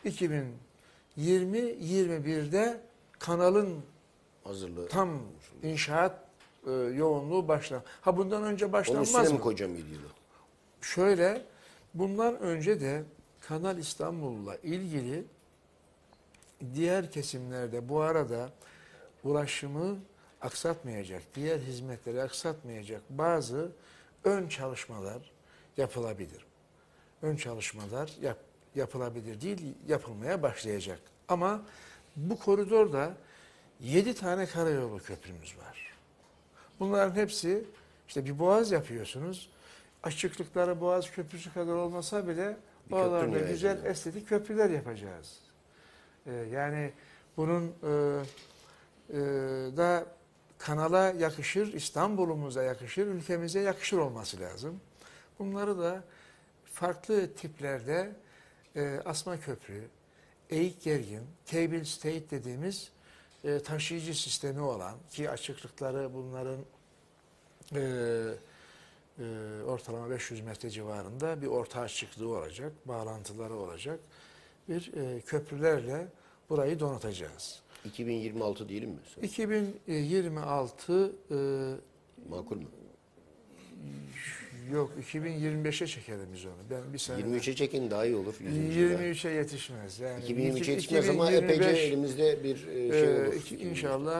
2020-21'de kanalın Hazırlığı. tam inşaat yoğunluğu başlar. Ha bundan önce Onun başlanmaz üstüne mi mı? koyacağım 7 yılı? Şöyle, bundan önce de Kanal İstanbul'la ilgili diğer kesimlerde bu arada ulaşımı aksatmayacak, diğer hizmetleri aksatmayacak bazı ön çalışmalar yapılabilir. Ön çalışmalar yapılabilir değil, yapılmaya başlayacak. Ama bu koridorda 7 tane karayolu köprümüz var. Bunların hepsi İşte bir boğaz yapıyorsunuz. Açıklıkları Boğaz Köprüsü kadar olmasa bile Bir oralarda köprü nihayetinde. güzel estetik köprüler yapacağız. Yani bunun da kanala yakışır, İstanbul'umuza yakışır, ülkemize yakışır olması lazım. Bunları da farklı tiplerde asma köprü, eğik gergin, cable state dediğimiz taşıyıcı sistemi olan ki açıklıkları bunların ortalama 500 metre civarında bir orta açıklığı olacak, bağlantıları olacak bir köprülerle burayı donatacağız. 2026 diyelim mi? 2026 Makul mü? yok 2025'e çekelim biz onu. Ben bir sene 23'e çekin daha iyi olur. 100. yıla. 23'e yetişmez. Yani 2023'e yetişmez ama epeyce elimizde bir şey olur. İnşallah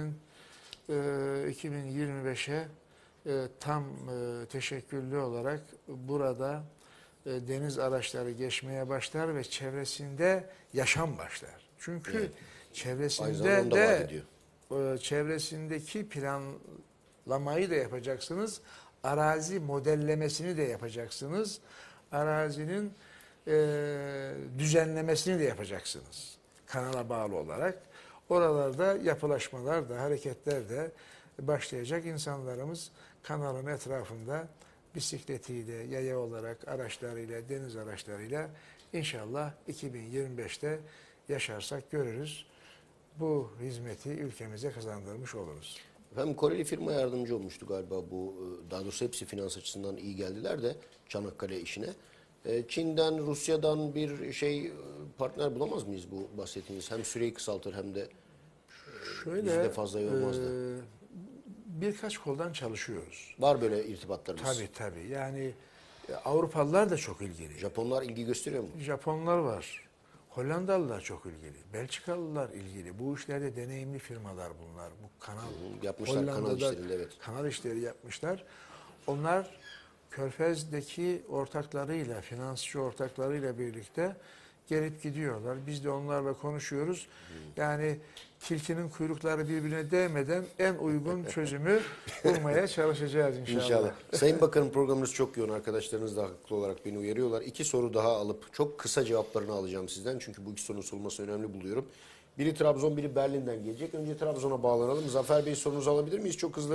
2025'e tam teşekküllü olarak burada deniz araçları geçmeye başlar ve çevresinde yaşam başlar. Çünkü Evet. Aynı çevresinde zamanda vaat de ediyor. çevresindeki planlamayı da yapacaksınız. Arazi modellemesini de yapacaksınız. Arazinin düzenlemesini de yapacaksınız. Kanala bağlı olarak. Oralarda yapılaşmalar da, hareketler de başlayacak. İnsanlarımız kanalın etrafında bisikletiyle, yaya olarak, araçlarıyla, deniz araçlarıyla inşallah 2025'te yaşarsak görürüz. Bu hizmeti ülkemize kazandırmış oluruz. Hem Koreli firma yardımcı olmuştu galiba bu, daha doğrusu hepsi finans açısından iyi geldiler de Çanakkale işine. Çin'den, Rusya'dan bir partner bulamaz mıyız bu bahsettiğiniz? Hem süreyi kısaltır hem de bizi de fazla yormaz da. Birkaç koldan çalışıyoruz. Var böyle irtibatlarımız. Tabii. Yani Avrupalılar da çok ilgili. Japonlar ilgi gösteriyor mu? Japonlar var. Hollandalılar çok ilgili. Belçikalılar ilgili. Bu işlerde deneyimli firmalar bunlar. Bu kanal Yapmışlar kanal işlerinde, evet. Kanal işleri yapmışlar. Onlar Körfez'deki ortaklarıyla, finansçı ortaklarıyla birlikte gelip gidiyorlar. Biz de onlarla konuşuyoruz. Yani tilkinin kuyrukları birbirine değmeden en uygun çözümü bulmaya çalışacağız inşallah. İnşallah. Sayın Bakanım, programınız çok yoğun. Arkadaşlarınız da haklı olarak beni uyarıyorlar. 2 soru daha alıp çok kısa cevaplarını alacağım sizden. Çünkü bu 2 sorunun sorulması önemli buluyorum. Biri Trabzon, biri Berlin'den gelecek. Önce Trabzon'a bağlanalım. Zafer Bey, sorunuzu alabilir miyiz? Çok hızlı.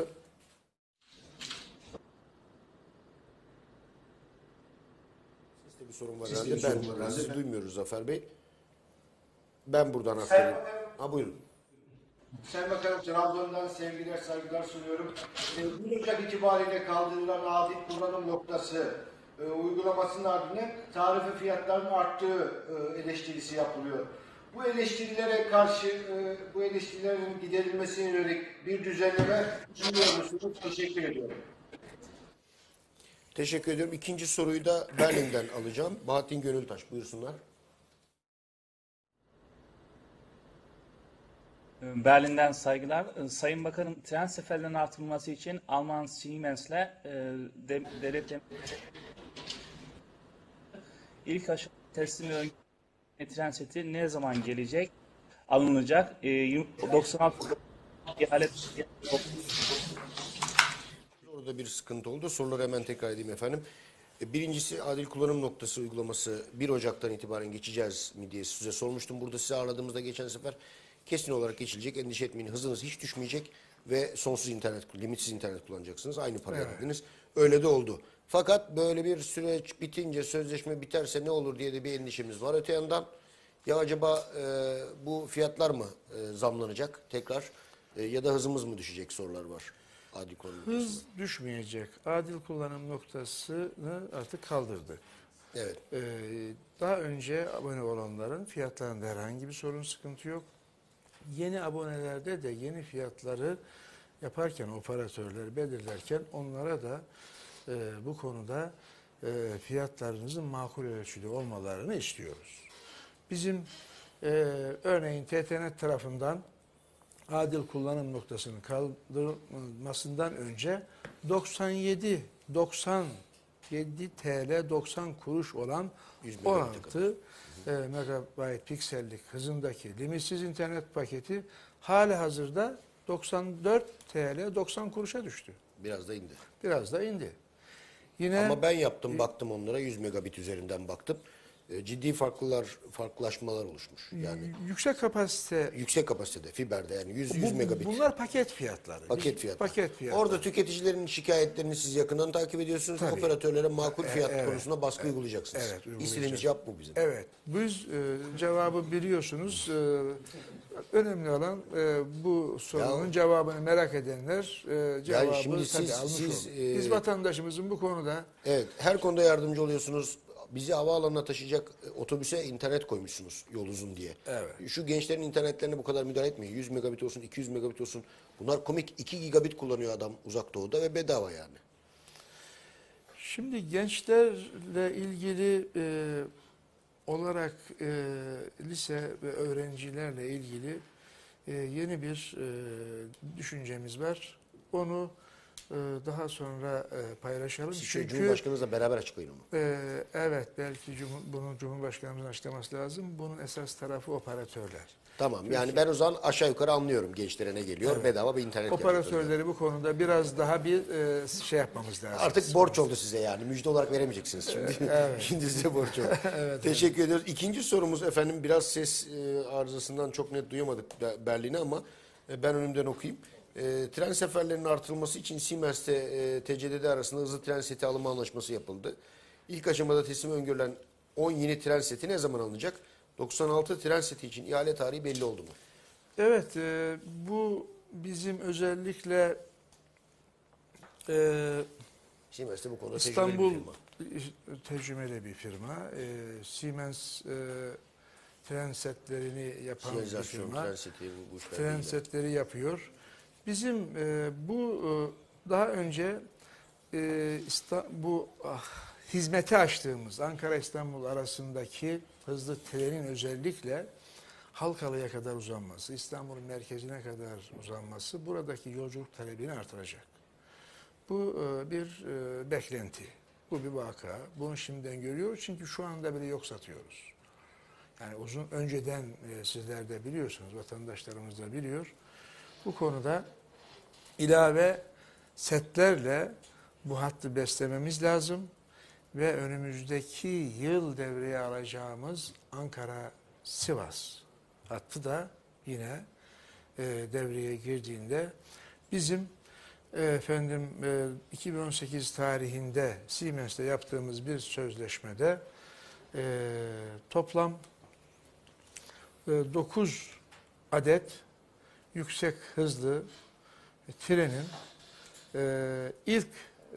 Seste bir sorun var herhalde. Sizi duymuyoruz Zafer Bey. Ben buradan aktarayım. Ha, buyurun. Sayın Bakanım, Trabzon'dan sevgiler, saygılar sunuyorum. 1 Ocak itibariyle kaldırılan adil kullanım noktası uygulamasının ardından tarife fiyatlarının arttığı eleştirisi yapılıyor. Bu eleştirilere karşı, bu eleştirilerin giderilmesine yönelik bir düzenleme sunuyor musunuz? Teşekkür ediyorum. Teşekkür ediyorum. İkinci soruyu da Berlin'den alacağım. Bahattin Gönültaş, buyursunlar. Berlin'den saygılar. Sayın Bakanım, tren seferlerinin artırılması için Alman Siemens'le devlet ilk aşama teslim tren seti ne zaman gelecek? Alınacak. 96 ihale. Orada bir sıkıntı oldu. Soruları hemen tekrar edeyim efendim. Birincisi, adil kullanım noktası uygulaması 1 Ocak'tan itibaren geçeceğiz mi diye size sormuştum. Burada size ağırladığımızda geçen sefer kesin olarak geçilecek. Endişe etmeyin. Hızınız hiç düşmeyecek ve sonsuz internet, limitsiz internet kullanacaksınız. Aynı paraya verdiniz. Öyle de oldu. Fakat böyle bir süreç bitince, sözleşme biterse ne olur diye de bir endişemiz var. Öte yandan ya acaba bu fiyatlar mı zamlanacak tekrar ya da hızımız mı düşecek sorular var. Adil kullanım noktası. Hız düşmeyecek. Adil kullanım noktasını artık kaldırdı. Evet. Daha önce abone olanların fiyatlarında herhangi bir sorun, sıkıntı yok. Yeni abonelerde de yeni fiyatları yaparken, operatörler belirlerken onlara da bu konuda fiyatlarınızın makul ölçüde olmalarını istiyoruz. Bizim örneğin TTNet tarafından adil kullanım noktasının kaldırılmasından önce 97 TL 90 kuruş olan 16 megabayt piksellik hızındaki limitsiz internet paketi hali hazırda 94 TL 90 kuruşa düştü. Biraz da indi. Biraz da indi. Yine Ama ben yaptım, baktım onlara 100 megabit üzerinden baktım. Ciddi farklılaşmalar oluşmuş. Yani yüksek kapasite yüksek kapasitede, fiberde yani 100 megabit. bunlar paket fiyatları. Paket fiyatı. Paket fiyatları. Orada tüketicilerin şikayetlerini siz yakından takip ediyorsunuz. Tabii. Operatörlere makul fiyat Evet. konusuna baskı uygulayacaksınız. Evet, uygulayacağız. İstediğimiz cevap bu bizim. Evet. Biz cevabı biliyorsunuz. Önemli olan bu sorunun cevabını merak edenler cevabı şimdi tabii siz- almış siz, olur. Biz vatandaşımızın bu konuda Evet, her konuda yardımcı oluyorsunuz. Bizi havaalanına taşıyacak otobüse internet koymuşsunuz yol uzun diye. Evet. Şu gençlerin internetlerine bu kadar müdahale etmeyin. 100 megabit olsun, 200 megabit olsun. Bunlar komik. 2 gigabit kullanıyor adam uzak doğuda ve bedava yani. şimdi gençlerle ilgili olarak lise ve öğrencilerle ilgili yeni bir düşüncemiz var. Onu daha sonra paylaşalım. Siz Çünkü Cumhurbaşkanınızla beraber açıklayın onu. evet, belki bunu Cumhurbaşkanımızın açıklaması lazım. Bunun esas tarafı operatörler. Tamam, yani ben o zaman aşağı yukarı anlıyorum gençlere ne geliyor. Evet. Bedava bir internet gelecek. Operatörleri bu konuda biraz daha bir şey yapmamız lazım. Artık borç oldu size yani. Müjde olarak veremeyeceksiniz şimdi. Evet. Şimdi size borç oldu. Teşekkür ediyoruz. İkinci sorumuz efendim, biraz ses arızasından çok net duyamadık Berlin'i ama ben önümden okuyayım. Tren seferlerinin artırılması için Siemens'te TCDD arasında hızlı tren seti alımı anlaşması yapıldı. İlk aşamada teslim öngörülen 10 yeni tren seti ne zaman alınacak? 96 tren seti için ihale tarihi belli oldu mu? Evet, bu bizim özellikle Siemens'te bu konuda İstanbul tecrübeli bir firma. tecrübeli bir firma. Siemens tren setlerini yapan bir Sinyalizasyon, firma. tren seti, bu işler Tren değil. setleri yapıyor. Bizim bu daha önce bu hizmete açtığımız Ankara-İstanbul arasındaki hızlı trenin özellikle Halkalı'ya kadar uzanması, İstanbul'un merkezine kadar uzanması buradaki yolculuk talebini artıracak. Bu bir beklenti, bu bir vaka. Bunu şimdiden görüyoruz çünkü şu anda bile yok satıyoruz. Yani önceden sizler de biliyorsunuz, vatandaşlarımız da biliyor. Bu konuda ilave setlerle bu hattı beslememiz lazım ve önümüzdeki yıl devreye alacağımız Ankara-Sivas hattı da yine devreye girdiğinde bizim 2018 tarihinde Siemens'le yaptığımız bir sözleşmede toplam 9 adet yüksek hızlı trenin ilk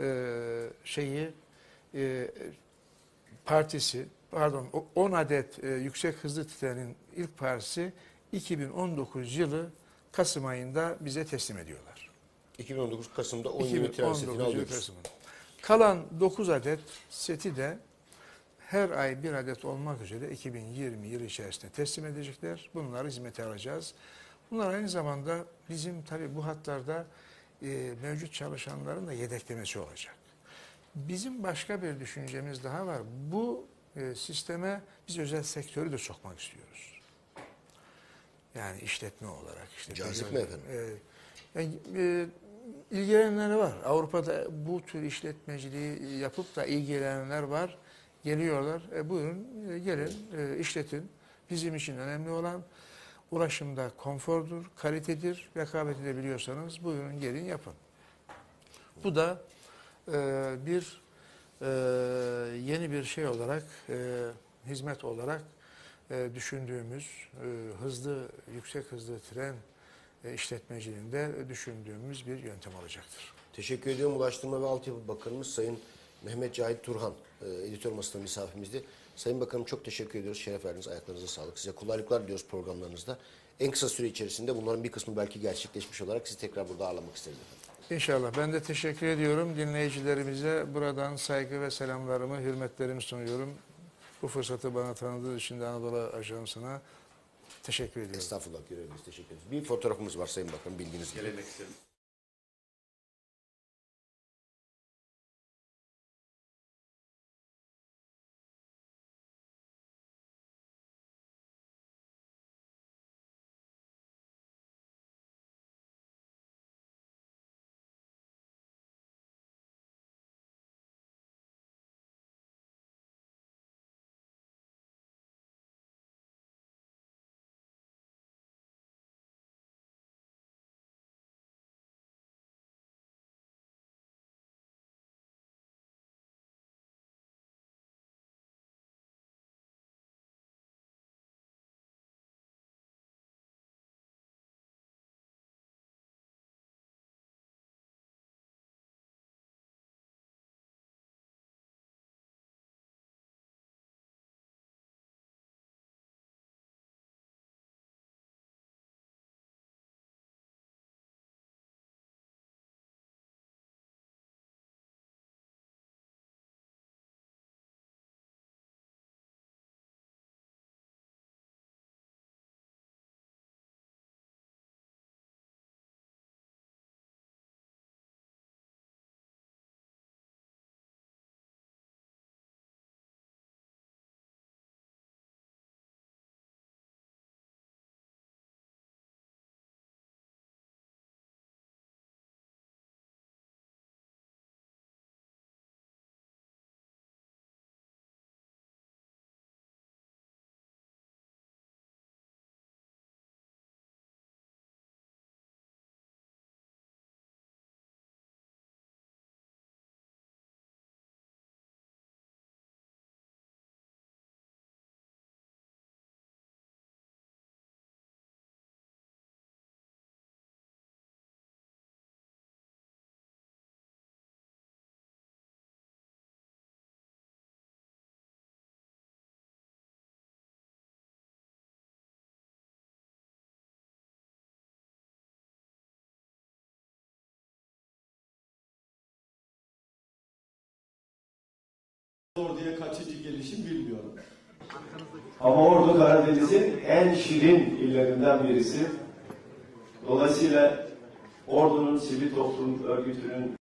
partisi, pardon 10 adet yüksek hızlı trenin ilk partisi 2019 yılı Kasım ayında bize teslim ediyorlar. 2019 Kasım'da 10 yeni tren setini alıyoruz. Kasım'ın. Kalan 9 adet seti de her ay bir adet olmak üzere 2020 yılı içerisinde teslim edecekler. Bunları hizmete alacağız. Bunlar aynı zamanda bizim tabii bu hatlarda mevcut çalışanların da yedeklemesi olacak. Bizim başka bir düşüncemiz daha var. Bu sisteme biz özel sektörü de sokmak istiyoruz. Yani işletme olarak. Cazip mi efendim? İlgilenenler var. Avrupa'da bu tür işletmeciliği yapıp da ilgilenenler var. Geliyorlar. Buyurun gelin işletin. Bizim için önemli olan ulaşımda konfordur, kalitedir. Rekabet edebiliyorsanız buyurun gelin yapın. Bu da yeni bir şey olarak, hizmet olarak düşündüğümüz yüksek hızlı tren işletmeciliğinde düşündüğümüz bir yöntem olacaktır. Teşekkür ediyorum. Ulaştırma ve Altyapı Bakanımız Sayın Mehmet Cahit Turhan editör masasında misafirimizdi. Sayın Bakanım çok teşekkür ediyoruz. Şeref verdiniz. Ayaklarınıza sağlık. Size kolaylıklar diliyoruz programlarınızda. En kısa süre içerisinde bunların bir kısmı belki gerçekleşmiş olarak sizi tekrar burada ağırlamak isteriz efendim. İnşallah. Ben de teşekkür ediyorum. Dinleyicilerimize buradan saygı ve selamlarımı, hürmetlerimi sunuyorum. Bu fırsatı bana tanıdığı için de Anadolu Ajansı'na teşekkür ediyorum. Estağfurullah, göreviniz. Teşekkür ederiz. Bir fotoğrafımız var Sayın Bakanım, bildiğiniz gibi. Gelemek isterim. Ordu'ya kaçıncı gelişim bilmiyorum. Ama Ordu Karadeniz'in en şirin illerinden birisi. Dolayısıyla Ordu'nun sivil toplum örgütünün